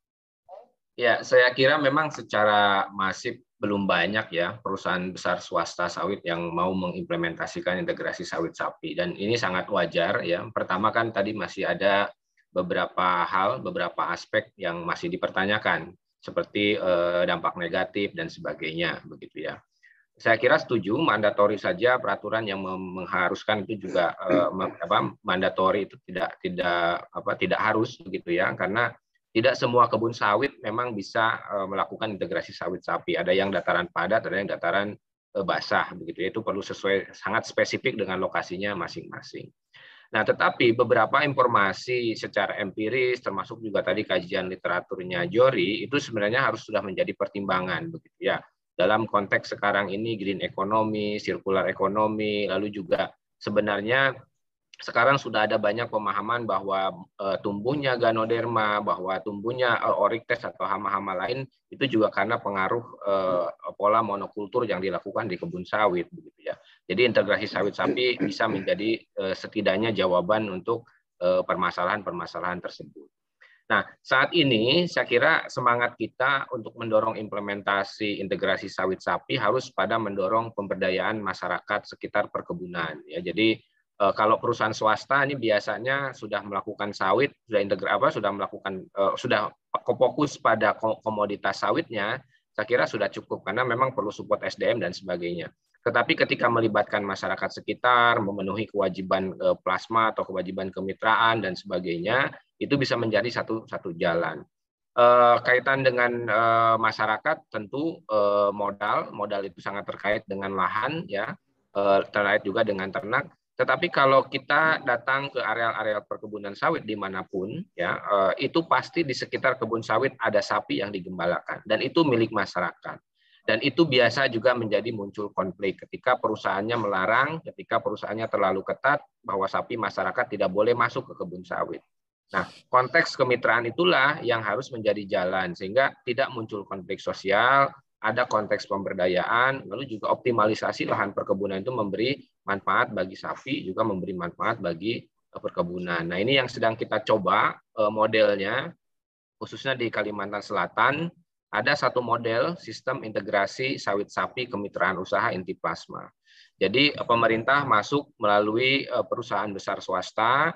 Ya, saya kira memang secara masif belum banyak ya perusahaan besar swasta sawit yang mau mengimplementasikan integrasi sawit sapi, dan ini sangat wajar ya. Pertama kan tadi masih ada beberapa hal, beberapa aspek yang masih dipertanyakan seperti eh, dampak negatif dan sebagainya begitu ya. Saya kira setuju mandatori saja peraturan yang mengharuskan itu juga eh, apa mandatori itu tidak tidak apa tidak harus begitu ya, karena tidak semua kebun sawit memang bisa uh, melakukan integrasi sawit sapi. Ada yang dataran padat, ada yang dataran uh, basah, begitu. Itu perlu sesuai sangat spesifik dengan lokasinya masing-masing. Nah, tetapi beberapa informasi secara empiris, termasuk juga tadi kajian literaturnya Jory, itu sebenarnya harus sudah menjadi pertimbangan, begitu ya. Dalam konteks sekarang ini green economy, circular economy, lalu juga sebenarnya sekarang sudah ada banyak pemahaman bahwa uh, tumbuhnya Ganoderma, bahwa tumbuhnya uh, Oryctes atau hama-hama lain itu juga karena pengaruh uh, pola monokultur yang dilakukan di kebun sawit, begitu ya. Jadi integrasi sawit sapi bisa menjadi uh, setidaknya jawaban untuk permasalahan-permasalahan uh, tersebut. Nah, saat ini saya kira semangat kita untuk mendorong implementasi integrasi sawit sapi harus pada mendorong pemberdayaan masyarakat sekitar perkebunan. Ya, jadi kalau perusahaan swasta ini biasanya sudah melakukan sawit, sudah integrasi apa, sudah melakukan, uh, sudah fokus pada komoditas sawitnya, saya kira sudah cukup karena memang perlu support S D M dan sebagainya. Tetapi ketika melibatkan masyarakat sekitar, memenuhi kewajiban uh, plasma atau kewajiban kemitraan dan sebagainya, itu bisa menjadi satu satu jalan. Uh, kaitan dengan uh, masyarakat tentu uh, modal, modal itu sangat terkait dengan lahan, ya, uh, terkait juga dengan ternak. Tetapi kalau kita datang ke areal-areal perkebunan sawit dimanapun, ya itu pasti di sekitar kebun sawit ada sapi yang digembalakan, dan itu milik masyarakat. Dan itu biasa juga menjadi muncul konflik ketika perusahaannya melarang, ketika perusahaannya terlalu ketat bahwa sapi masyarakat tidak boleh masuk ke kebun sawit. Nah, konteks kemitraan itulah yang harus menjadi jalan sehingga tidak muncul konflik sosial, ada konteks pemberdayaan, lalu juga optimalisasi lahan perkebunan itu memberi manfaat bagi sapi, juga memberi manfaat bagi perkebunan. Nah, ini yang sedang kita coba modelnya, khususnya di Kalimantan Selatan, ada satu model sistem integrasi sawit sapi kemitraan usaha inti plasma. Jadi pemerintah masuk melalui perusahaan besar swasta,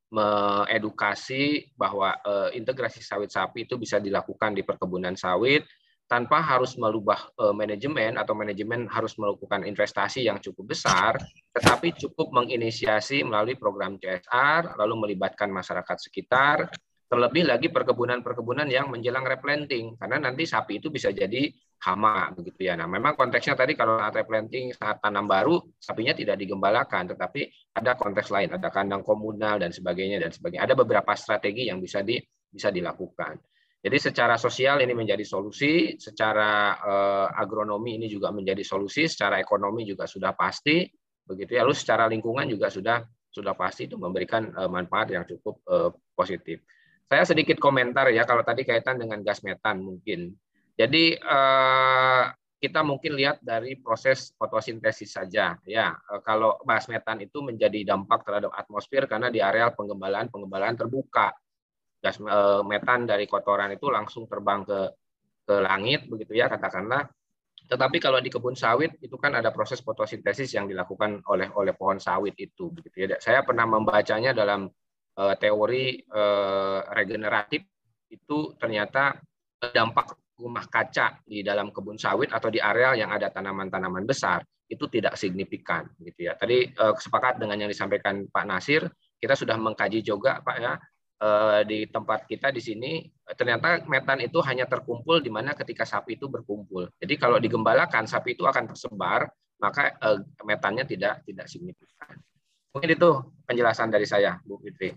mengedukasi bahwa integrasi sawit sapi itu bisa dilakukan di perkebunan sawit, tanpa harus merubah uh, manajemen atau manajemen harus melakukan investasi yang cukup besar, tetapi cukup menginisiasi melalui program C S R, lalu melibatkan masyarakat sekitar, terlebih lagi perkebunan-perkebunan yang menjelang replanting, karena nanti sapi itu bisa jadi hama, begitu ya. Nah, memang konteksnya tadi kalau saat replanting, saat tanam baru, sapinya tidak digembalakan, tetapi ada konteks lain, ada kandang komunal dan sebagainya dan sebagainya. Ada beberapa strategi yang bisa di bisa dilakukan. Jadi secara sosial ini menjadi solusi, secara eh, agronomi ini juga menjadi solusi, secara ekonomi juga sudah pasti, begitu ya. Lalu secara lingkungan juga sudah sudah pasti itu memberikan eh, manfaat yang cukup eh, positif. Saya sedikit komentar ya kalau tadi kaitan dengan gas metan mungkin. Jadi eh, kita mungkin lihat dari proses fotosintesis saja ya. Eh, kalau gas metan itu menjadi dampak terhadap atmosfer karena di areal penggembalaan penggembalaan terbuka. Gas metan dari kotoran itu langsung terbang ke ke langit begitu ya katakanlah. Tetapi kalau di kebun sawit itu kan ada proses fotosintesis yang dilakukan oleh oleh pohon sawit itu begitu ya. Saya pernah membacanya dalam uh, teori uh, regeneratif itu ternyata dampak rumah kaca di dalam kebun sawit atau di areal yang ada tanaman-tanaman besar itu tidak signifikan gitu ya. Tadi uh, sepakat dengan yang disampaikan Pak Nasir, kita sudah mengkaji juga Pak ya. Di tempat kita di sini ternyata metan itu hanya terkumpul di mana ketika sapi itu berkumpul. Jadi kalau digembalakan sapi itu akan tersebar, maka metannya tidak tidak signifikan. Mungkin itu penjelasan dari saya, Bu Fitri.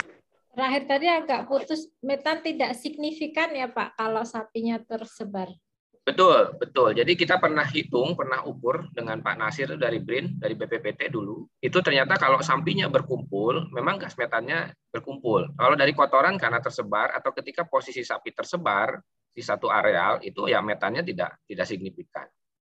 Terakhir tadi agak putus, metan tidak signifikan ya Pak kalau sapinya tersebar. Betul, betul. Jadi kita pernah hitung, pernah ukur dengan Pak Nasir dari B R I N, dari B P P T dulu. Itu ternyata kalau sapinya berkumpul, memang gas metannya berkumpul. Kalau dari kotoran karena tersebar atau ketika posisi sapi tersebar di satu areal, itu ya metannya tidak tidak signifikan.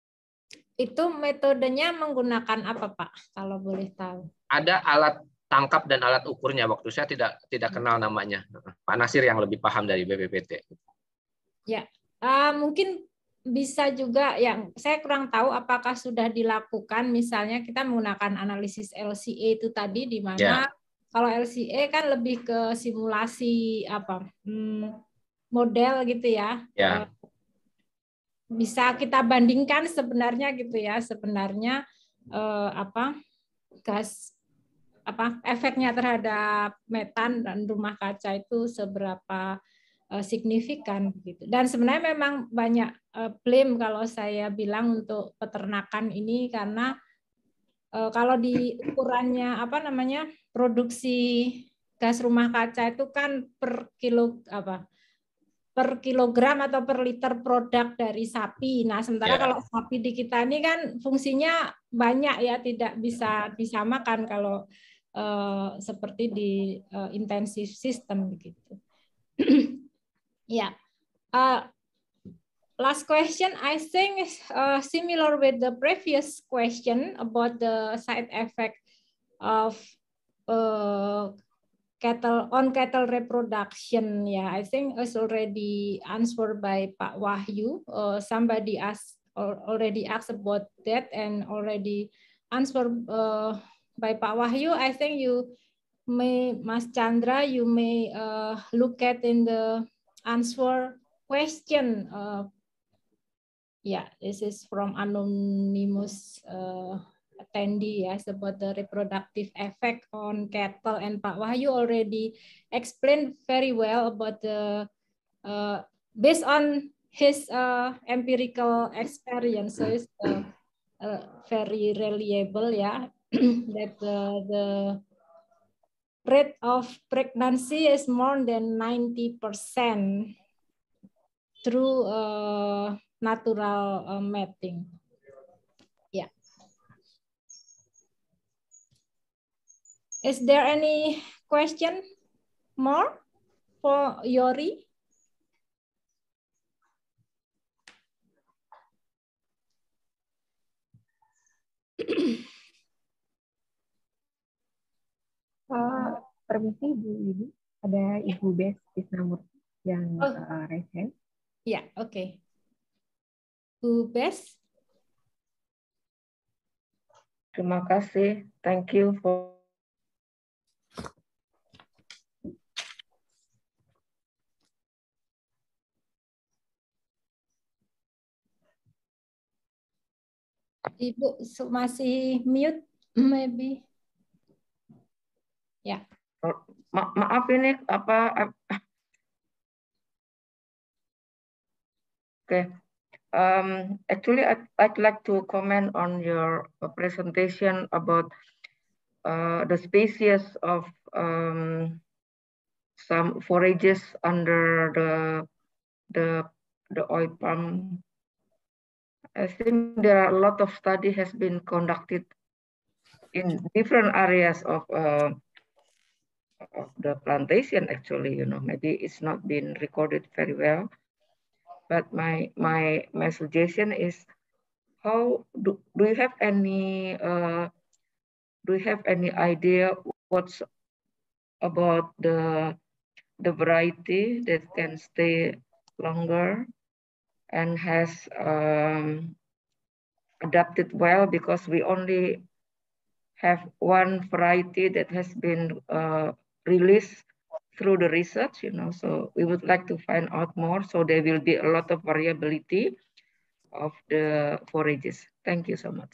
Itu metodenya menggunakan apa, Pak? Kalau boleh tahu. Ada alat tangkap dan alat ukurnya. Waktu saya tidak tidak kenal namanya. Pak Nasir yang lebih paham dari B P P T. Ya, uh, mungkin bisa juga yang saya kurang tahu apakah sudah dilakukan, misalnya kita menggunakan analisis L C A itu tadi, di mana yeah. Kalau L C A kan lebih ke simulasi apa hmm, model gitu ya. Yeah. Bisa kita bandingkan sebenarnya gitu ya, sebenarnya eh, apa gas apa efeknya terhadap metan dan rumah kaca itu seberapa signifikan gitu. Dan sebenarnya memang banyak uh, blame kalau saya bilang untuk peternakan ini, karena uh, kalau di ukurannya apa namanya produksi gas rumah kaca itu kan per kilo apa per kilogram atau per liter produk dari sapi. Nah, sementara yeah. kalau sapi di kita ini kan fungsinya banyak ya, tidak bisa disamakan kalau uh, seperti di uh, intensive system begitu. Yeah. Uh, last question, I think is uh, similar with the previous question about the side effect of uh, cattle on cattle reproduction. Yeah, I think it's already answered by Pak Wahyu. Uh, somebody asked already asked about that and already answered uh, by Pak Wahyu. I think you may, Mas Chandra, you may uh, look at in the answer question. Uh, yeah, this is from anonymous uh, attendee. Yes, about the reproductive effect on cattle, and Pak Wahyu already explained very well about the uh, based on his uh, empirical experience. So it's uh, uh, very reliable. Yeah, that uh, the rate of pregnancy is more than ninety percent through uh, natural uh, mating. Yeah. Is there any question more for Yori? Uh, permisi Bu Yudi, ada Ibu Bes Krisnamurti yang oh. uh, raise hand. Ya, yeah, oke. Okay. Bu Bes. Terima kasih. Thank you for Ibu masih mute, maybe. Ya. Ma maaf ini apa? Oke. Okay. Um, actually, I'd, I'd like to comment on your presentation about uh, the species of um, some forages under the the the oil palm. I think there are a lot of study has been conducted in different areas of uh, of the plantation. Actually, you know, maybe it's not been recorded very well. But my my my suggestion is, how do do you have any uh, do you have any idea what's about the the variety that can stay longer and has um, adapted well, because we only have one variety that has been uh, released through the research, you know, so we would like to find out more. So there will be a lot of variability of the forages. Thank you so much.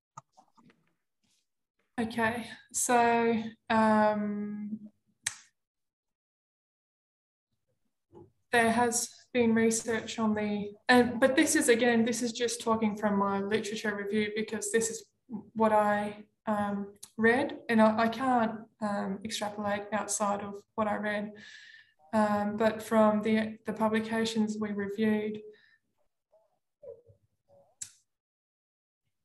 Okay, so um, there has been research on the, and but this is again, this is just talking from my literature review, because this is what I um, read, and I, I can't um, extrapolate outside of what I read. Um, but from the, the publications we reviewed,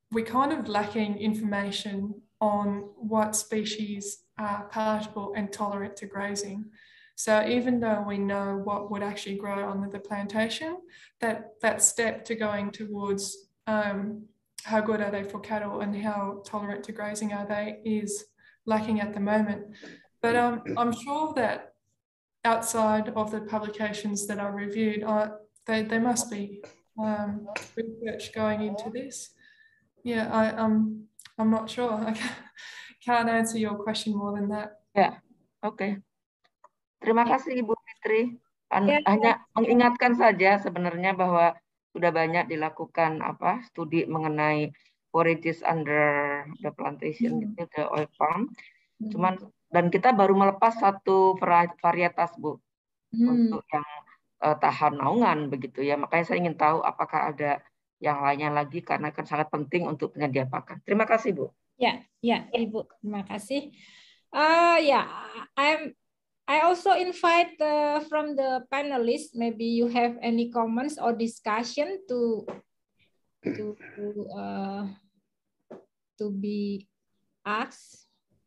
we're kind of lacking information on what species are palatable and tolerant to grazing. So even though we know what would actually grow on the plantation, that, that step to going towards um, how good are they for cattle and how tolerant to grazing are they is lacking at the moment. But um, I'm sure that outside of the publications that are reviewed, uh, they, they must be um, research going into this. Yeah, I, um, I'm not sure. I can't, can't answer your question more than that. Ya, oke. Okay. Terima kasih Ibu Fitri. Ya. Hanya mengingatkan saja sebenarnya bahwa sudah banyak dilakukan apa studi mengenai forages under the plantation, gitu, the oil palm. Cuman dan kita baru melepas satu varietas Bu hmm. untuk yang uh, tahan naungan begitu ya. Makanya saya ingin tahu apakah ada yang lainnya lagi karena kan sangat penting untuk penyedia pakan. Terima kasih Bu. Ya, ya Ibu, terima kasih. Uh, ya, yeah, I'm I also invite uh, from the panelists. Maybe you have any comments or discussion to to uh, to be asked.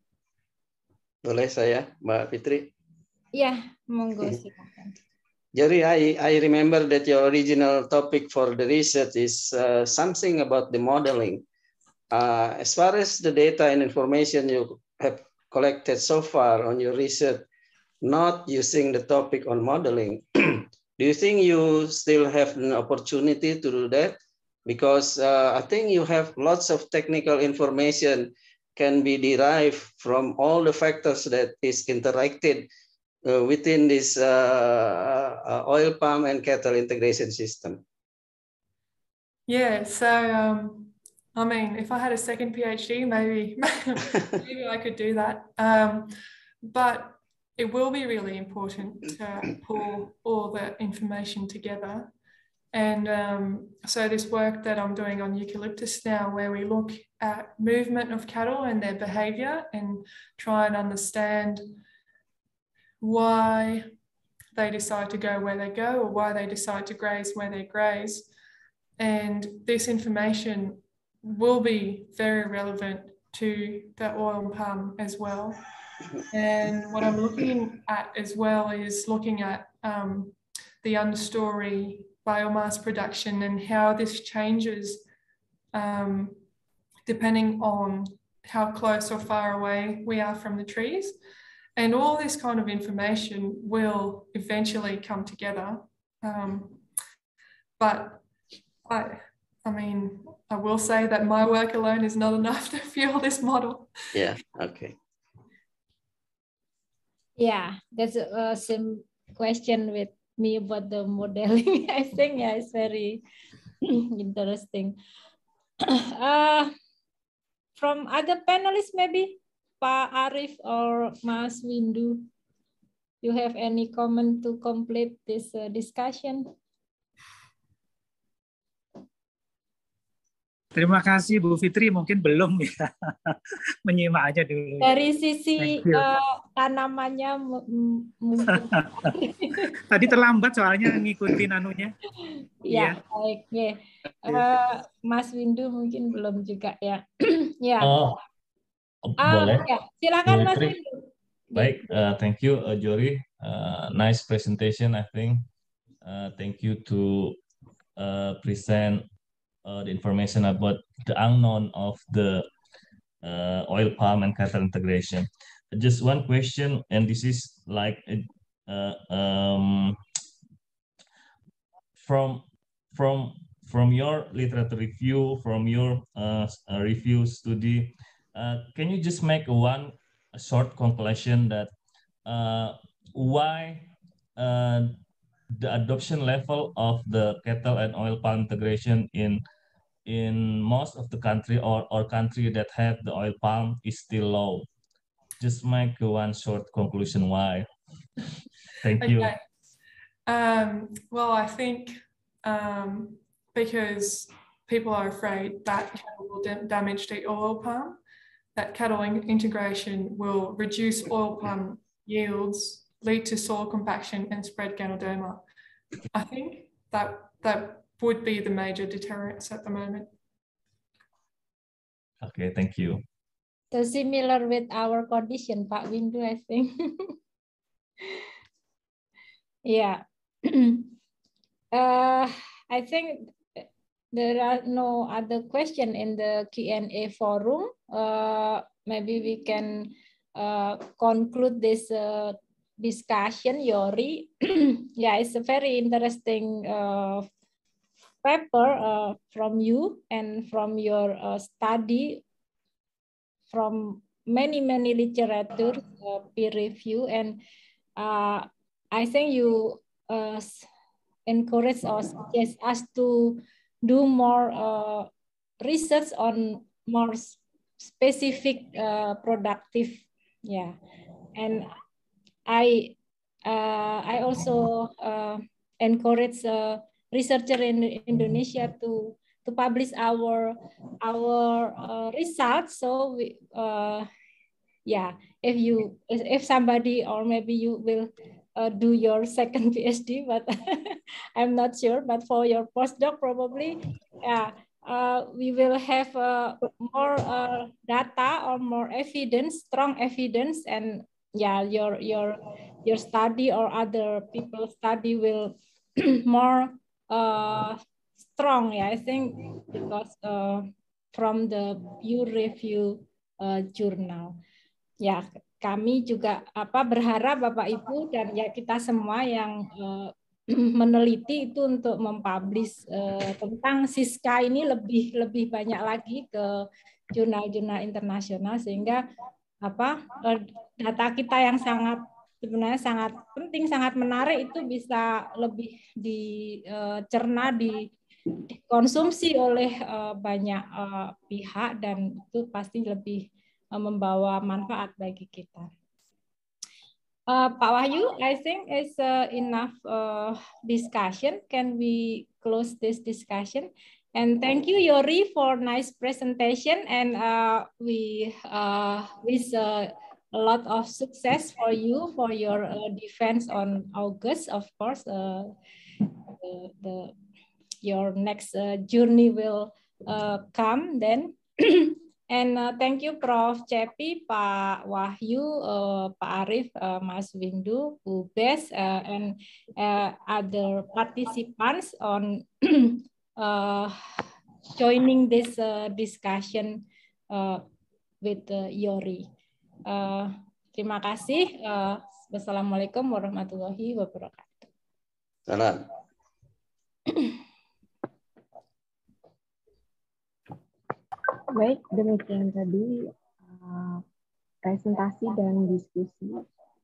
Boleh saya, Mbak Fitri? Ya, monggo silakan. Jerry, I, I remember that your original topic for the research is uh, something about the modeling. Uh, as far as the data and information you have collected so far on your research, not using the topic on modeling, do you think you still have an opportunity to do that? Because uh, I think you have lots of technical information can be derived from all the factors that is interacted uh, within this uh, uh, oil palm and cattle integration system. Yeah, so um, I mean, if I had a second PhD, maybe maybe I could do that. Um, but it will be really important to pull all the information together. And um, so this work that I'm doing on eucalyptus now, where we look at movement of cattle and their behavior and try and understand why they decide to go where they go or why they decide to graze where they graze. And this information will be very relevant to the oil palm as well. And what I'm looking at as well is looking at um, the understory biomass production and how this changes um, depending on how close or far away we are from the trees. And all this kind of information will eventually come together. Um, but I, I mean, I will say that my work alone is not enough to fuel this model. Yeah, okay. Yeah, that's a, a same question with me about the modeling. I think, yeah, it's very interesting. Uh, from other panelists, maybe Pak Arif or Mas Windu, you have any comment to complete this uh, discussion? Terima kasih Bu Fitri, mungkin belum ya, menyimak aja dulu. Dari sisi uh, tanamannya mungkin. Tadi terlambat soalnya ngikutin anunya. Ya, ya. Baik. Ya. Uh, Mas Windu mungkin belum juga ya. Ya. Oh, boleh. Uh, ya. Silakan Mas Windu. Baik, uh, thank you uh, Jory. Uh, nice presentation, I think. Uh, thank you to uh, present Uh, the information about the unknown of the uh, oil palm and cattle integration. Just one question, and this is like uh, um, from from from your literature review, from your uh, review study, uh, can you just make one a short conclusion that uh, why uh, the adoption level of the cattle and oil palm integration in in most of the country or, or country that have the oil palm is still low? Just make one short conclusion why. Thank you. Okay. Um, well, I think um, because people are afraid that cattle will da damage the oil palm, that cattle in integration will reduce oil palm yields, lead to soil compaction and spread Ganoderma. I think that that would be the major deterrents at the moment. Okay, thank you. So similar with our condition, Pak Windu, I think. Yeah. uh, I think there are no other question in the Q and A forum. Uh, maybe we can uh, conclude this uh, discussion, Yori. Yeah, it's a very interesting uh, paper uh, from you and from your uh, study from many, many literature, uh, peer review, and uh, I think you uh, encourage or suggest us to do more uh, research on more specific uh, productive, yeah. And I uh, I also uh, encourage uh, researcher in Indonesia to to publish our our uh, results. So we, uh, yeah, if you if, if somebody or maybe you will uh, do your second PhD, but I'm not sure. But for your postdoc, probably, yeah, uh, we will have uh, more uh, data or more evidence, strong evidence, and yeah, your your your study or other people's study will more uh, strong. Yeah, I think because uh, from the peer review uh, journal. Ya, kami juga apa berharap Bapak Ibu dan ya kita semua yang uh, meneliti itu untuk mempublish uh, tentang Siska ini lebih lebih banyak lagi ke jurnal-jurnal internasional sehingga apa uh, data kita yang sangat sebenarnya sangat penting, sangat menarik itu bisa lebih dicerna, uh, di dikonsumsi oleh uh, banyak uh, pihak dan itu pasti lebih membawa manfaat bagi kita. Uh, Pak Wahyu, I think it's uh, enough uh, discussion. Can we close this discussion? And thank you, Yori, for nice presentation. And uh, we uh, wish uh, a lot of success for you for your uh, defense on August. Of course, uh, the, the your next uh, journey will uh, come then. And uh, thank you, Professor Cepi, Pak Wahyu, uh, Pak Arif, uh, Mas Windu, Bu Bes, uh, and uh, other participants on uh, joining this uh, discussion uh, with uh, Yori. Uh, terima kasih. Uh, Wassalamualaikum warahmatullahi wabarakatuh. Salam. Baik, demikian tadi uh, presentasi dan diskusi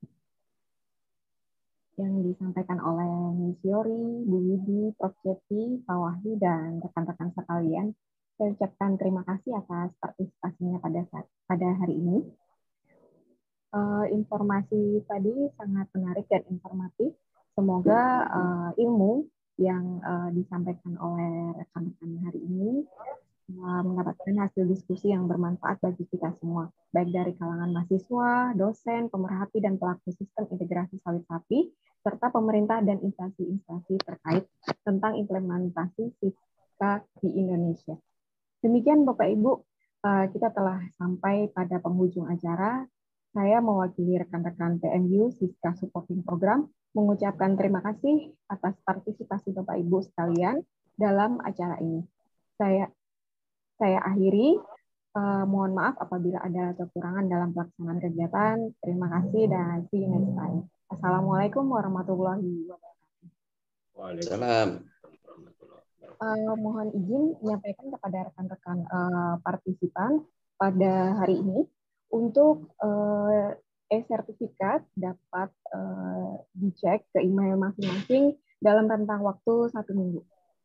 yang disampaikan oleh Miss Yori, Bu Widi, Prof Cepi, Pak Wahyu, dan rekan-rekan sekalian. Saya ucapkan terima kasih atas partisipasinya pada saat, pada hari ini. Uh, informasi tadi sangat menarik dan informatif. Semoga uh, ilmu yang uh, disampaikan oleh rekan-rekan hari ini mendapatkan hasil diskusi yang bermanfaat bagi kita semua, baik dari kalangan mahasiswa, dosen, pemerhati, dan pelaku sistem integrasi sawit sapi, serta pemerintah dan instansi-instansi terkait tentang implementasi Siska di Indonesia. Demikian Bapak Ibu, kita telah sampai pada penghujung acara. Saya mewakili rekan-rekan P M U Siska Supporting Program mengucapkan terima kasih atas partisipasi Bapak Ibu sekalian dalam acara ini. Saya Saya akhiri, uh, mohon maaf apabila ada kekurangan dalam pelaksanaan kegiatan. Terima kasih dan see you next time. Assalamualaikum warahmatullahi wabarakatuh. Waalaikumsalam. Uh, mohon izin menyampaikan kepada rekan-rekan uh, partisipan pada hari ini untuk uh, e-sertifikat dapat uh, dicek ke email masing-masing dalam rentang waktu satu minggu.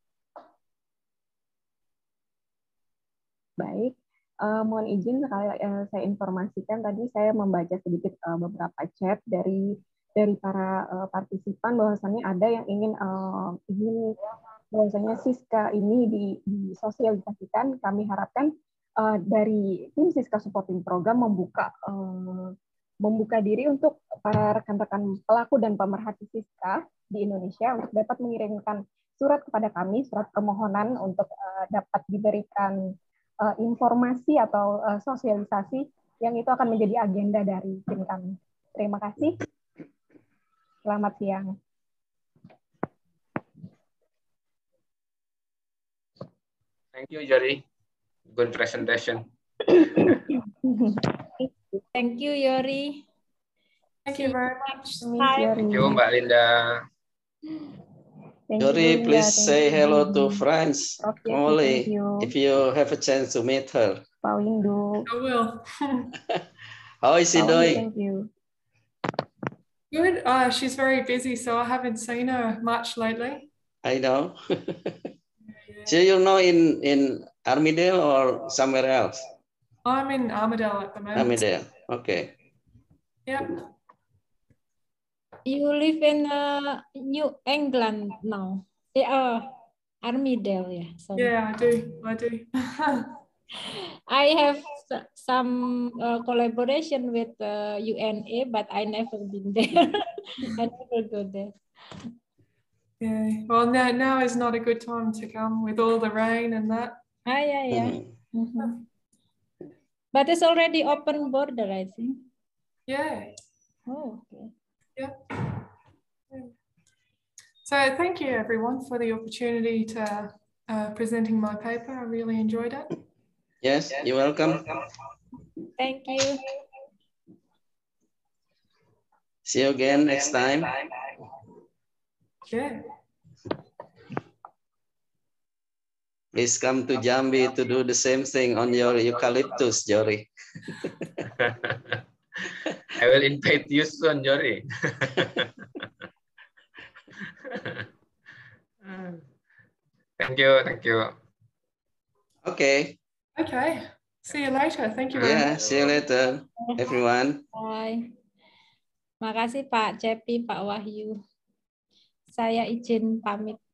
Baik, uh, mohon izin sekali uh, saya informasikan tadi saya membaca sedikit uh, beberapa chat dari dari para uh, partisipan bahwasannya ada yang ingin uh, ingin bahwasanya Siska ini di, disosialisasikan. Kami harapkan uh, dari tim Siska Supporting Program membuka uh, membuka diri untuk para rekan-rekan pelaku dan pemerhati Siska di Indonesia untuk dapat mengirimkan surat kepada kami, surat permohonan untuk uh, dapat diberikan uh, informasi atau uh, sosialisasi yang itu akan menjadi agenda dari tim kami. Terima kasih. Selamat siang. Thank you, Jory. Good presentation. Thank you, Yori. Thank you very much. Thank you, Mbak Linda. Thank Jory, you, please Thank say you. hello to friends. Okay, Molly, you. If you have a chance to meet her. Pak Windu. I will. How is she Pak doing? Thank you. Good. Uh, she's very busy, so I haven't seen her much lately. I know. So you know in, in Armidale or somewhere else? I'm in Armidale at the moment. Armidale, okay. Yep. You live in uh, New England now. Yeah, uh, Armidale, yeah. Sorry. Yeah, I do. I do. I have some uh, collaboration with uh, U N A, but I never been there. I never go there. Yeah. Well, now now is not a good time to come with all the rain and that. Ah, yeah, yeah. Mm-hmm. Mm-hmm. But it's already open border, I think. Yeah. Oh, okay. Yeah. Yeah. So thank you everyone for the opportunity to uh, presenting my paper. I really enjoyed it. Yes, you're welcome. Thank you. See you again next time. Yeah. Please come to Jambi to do the same thing on your eucalyptus, Jory. I will invite you soon, Jory. Thank you, thank you. Okay. Okay. See you later. Thank you very Yeah, much. see you later, everyone. Bye. Makasih Pak Cepi, Pak Wahyu. Saya izin pamit.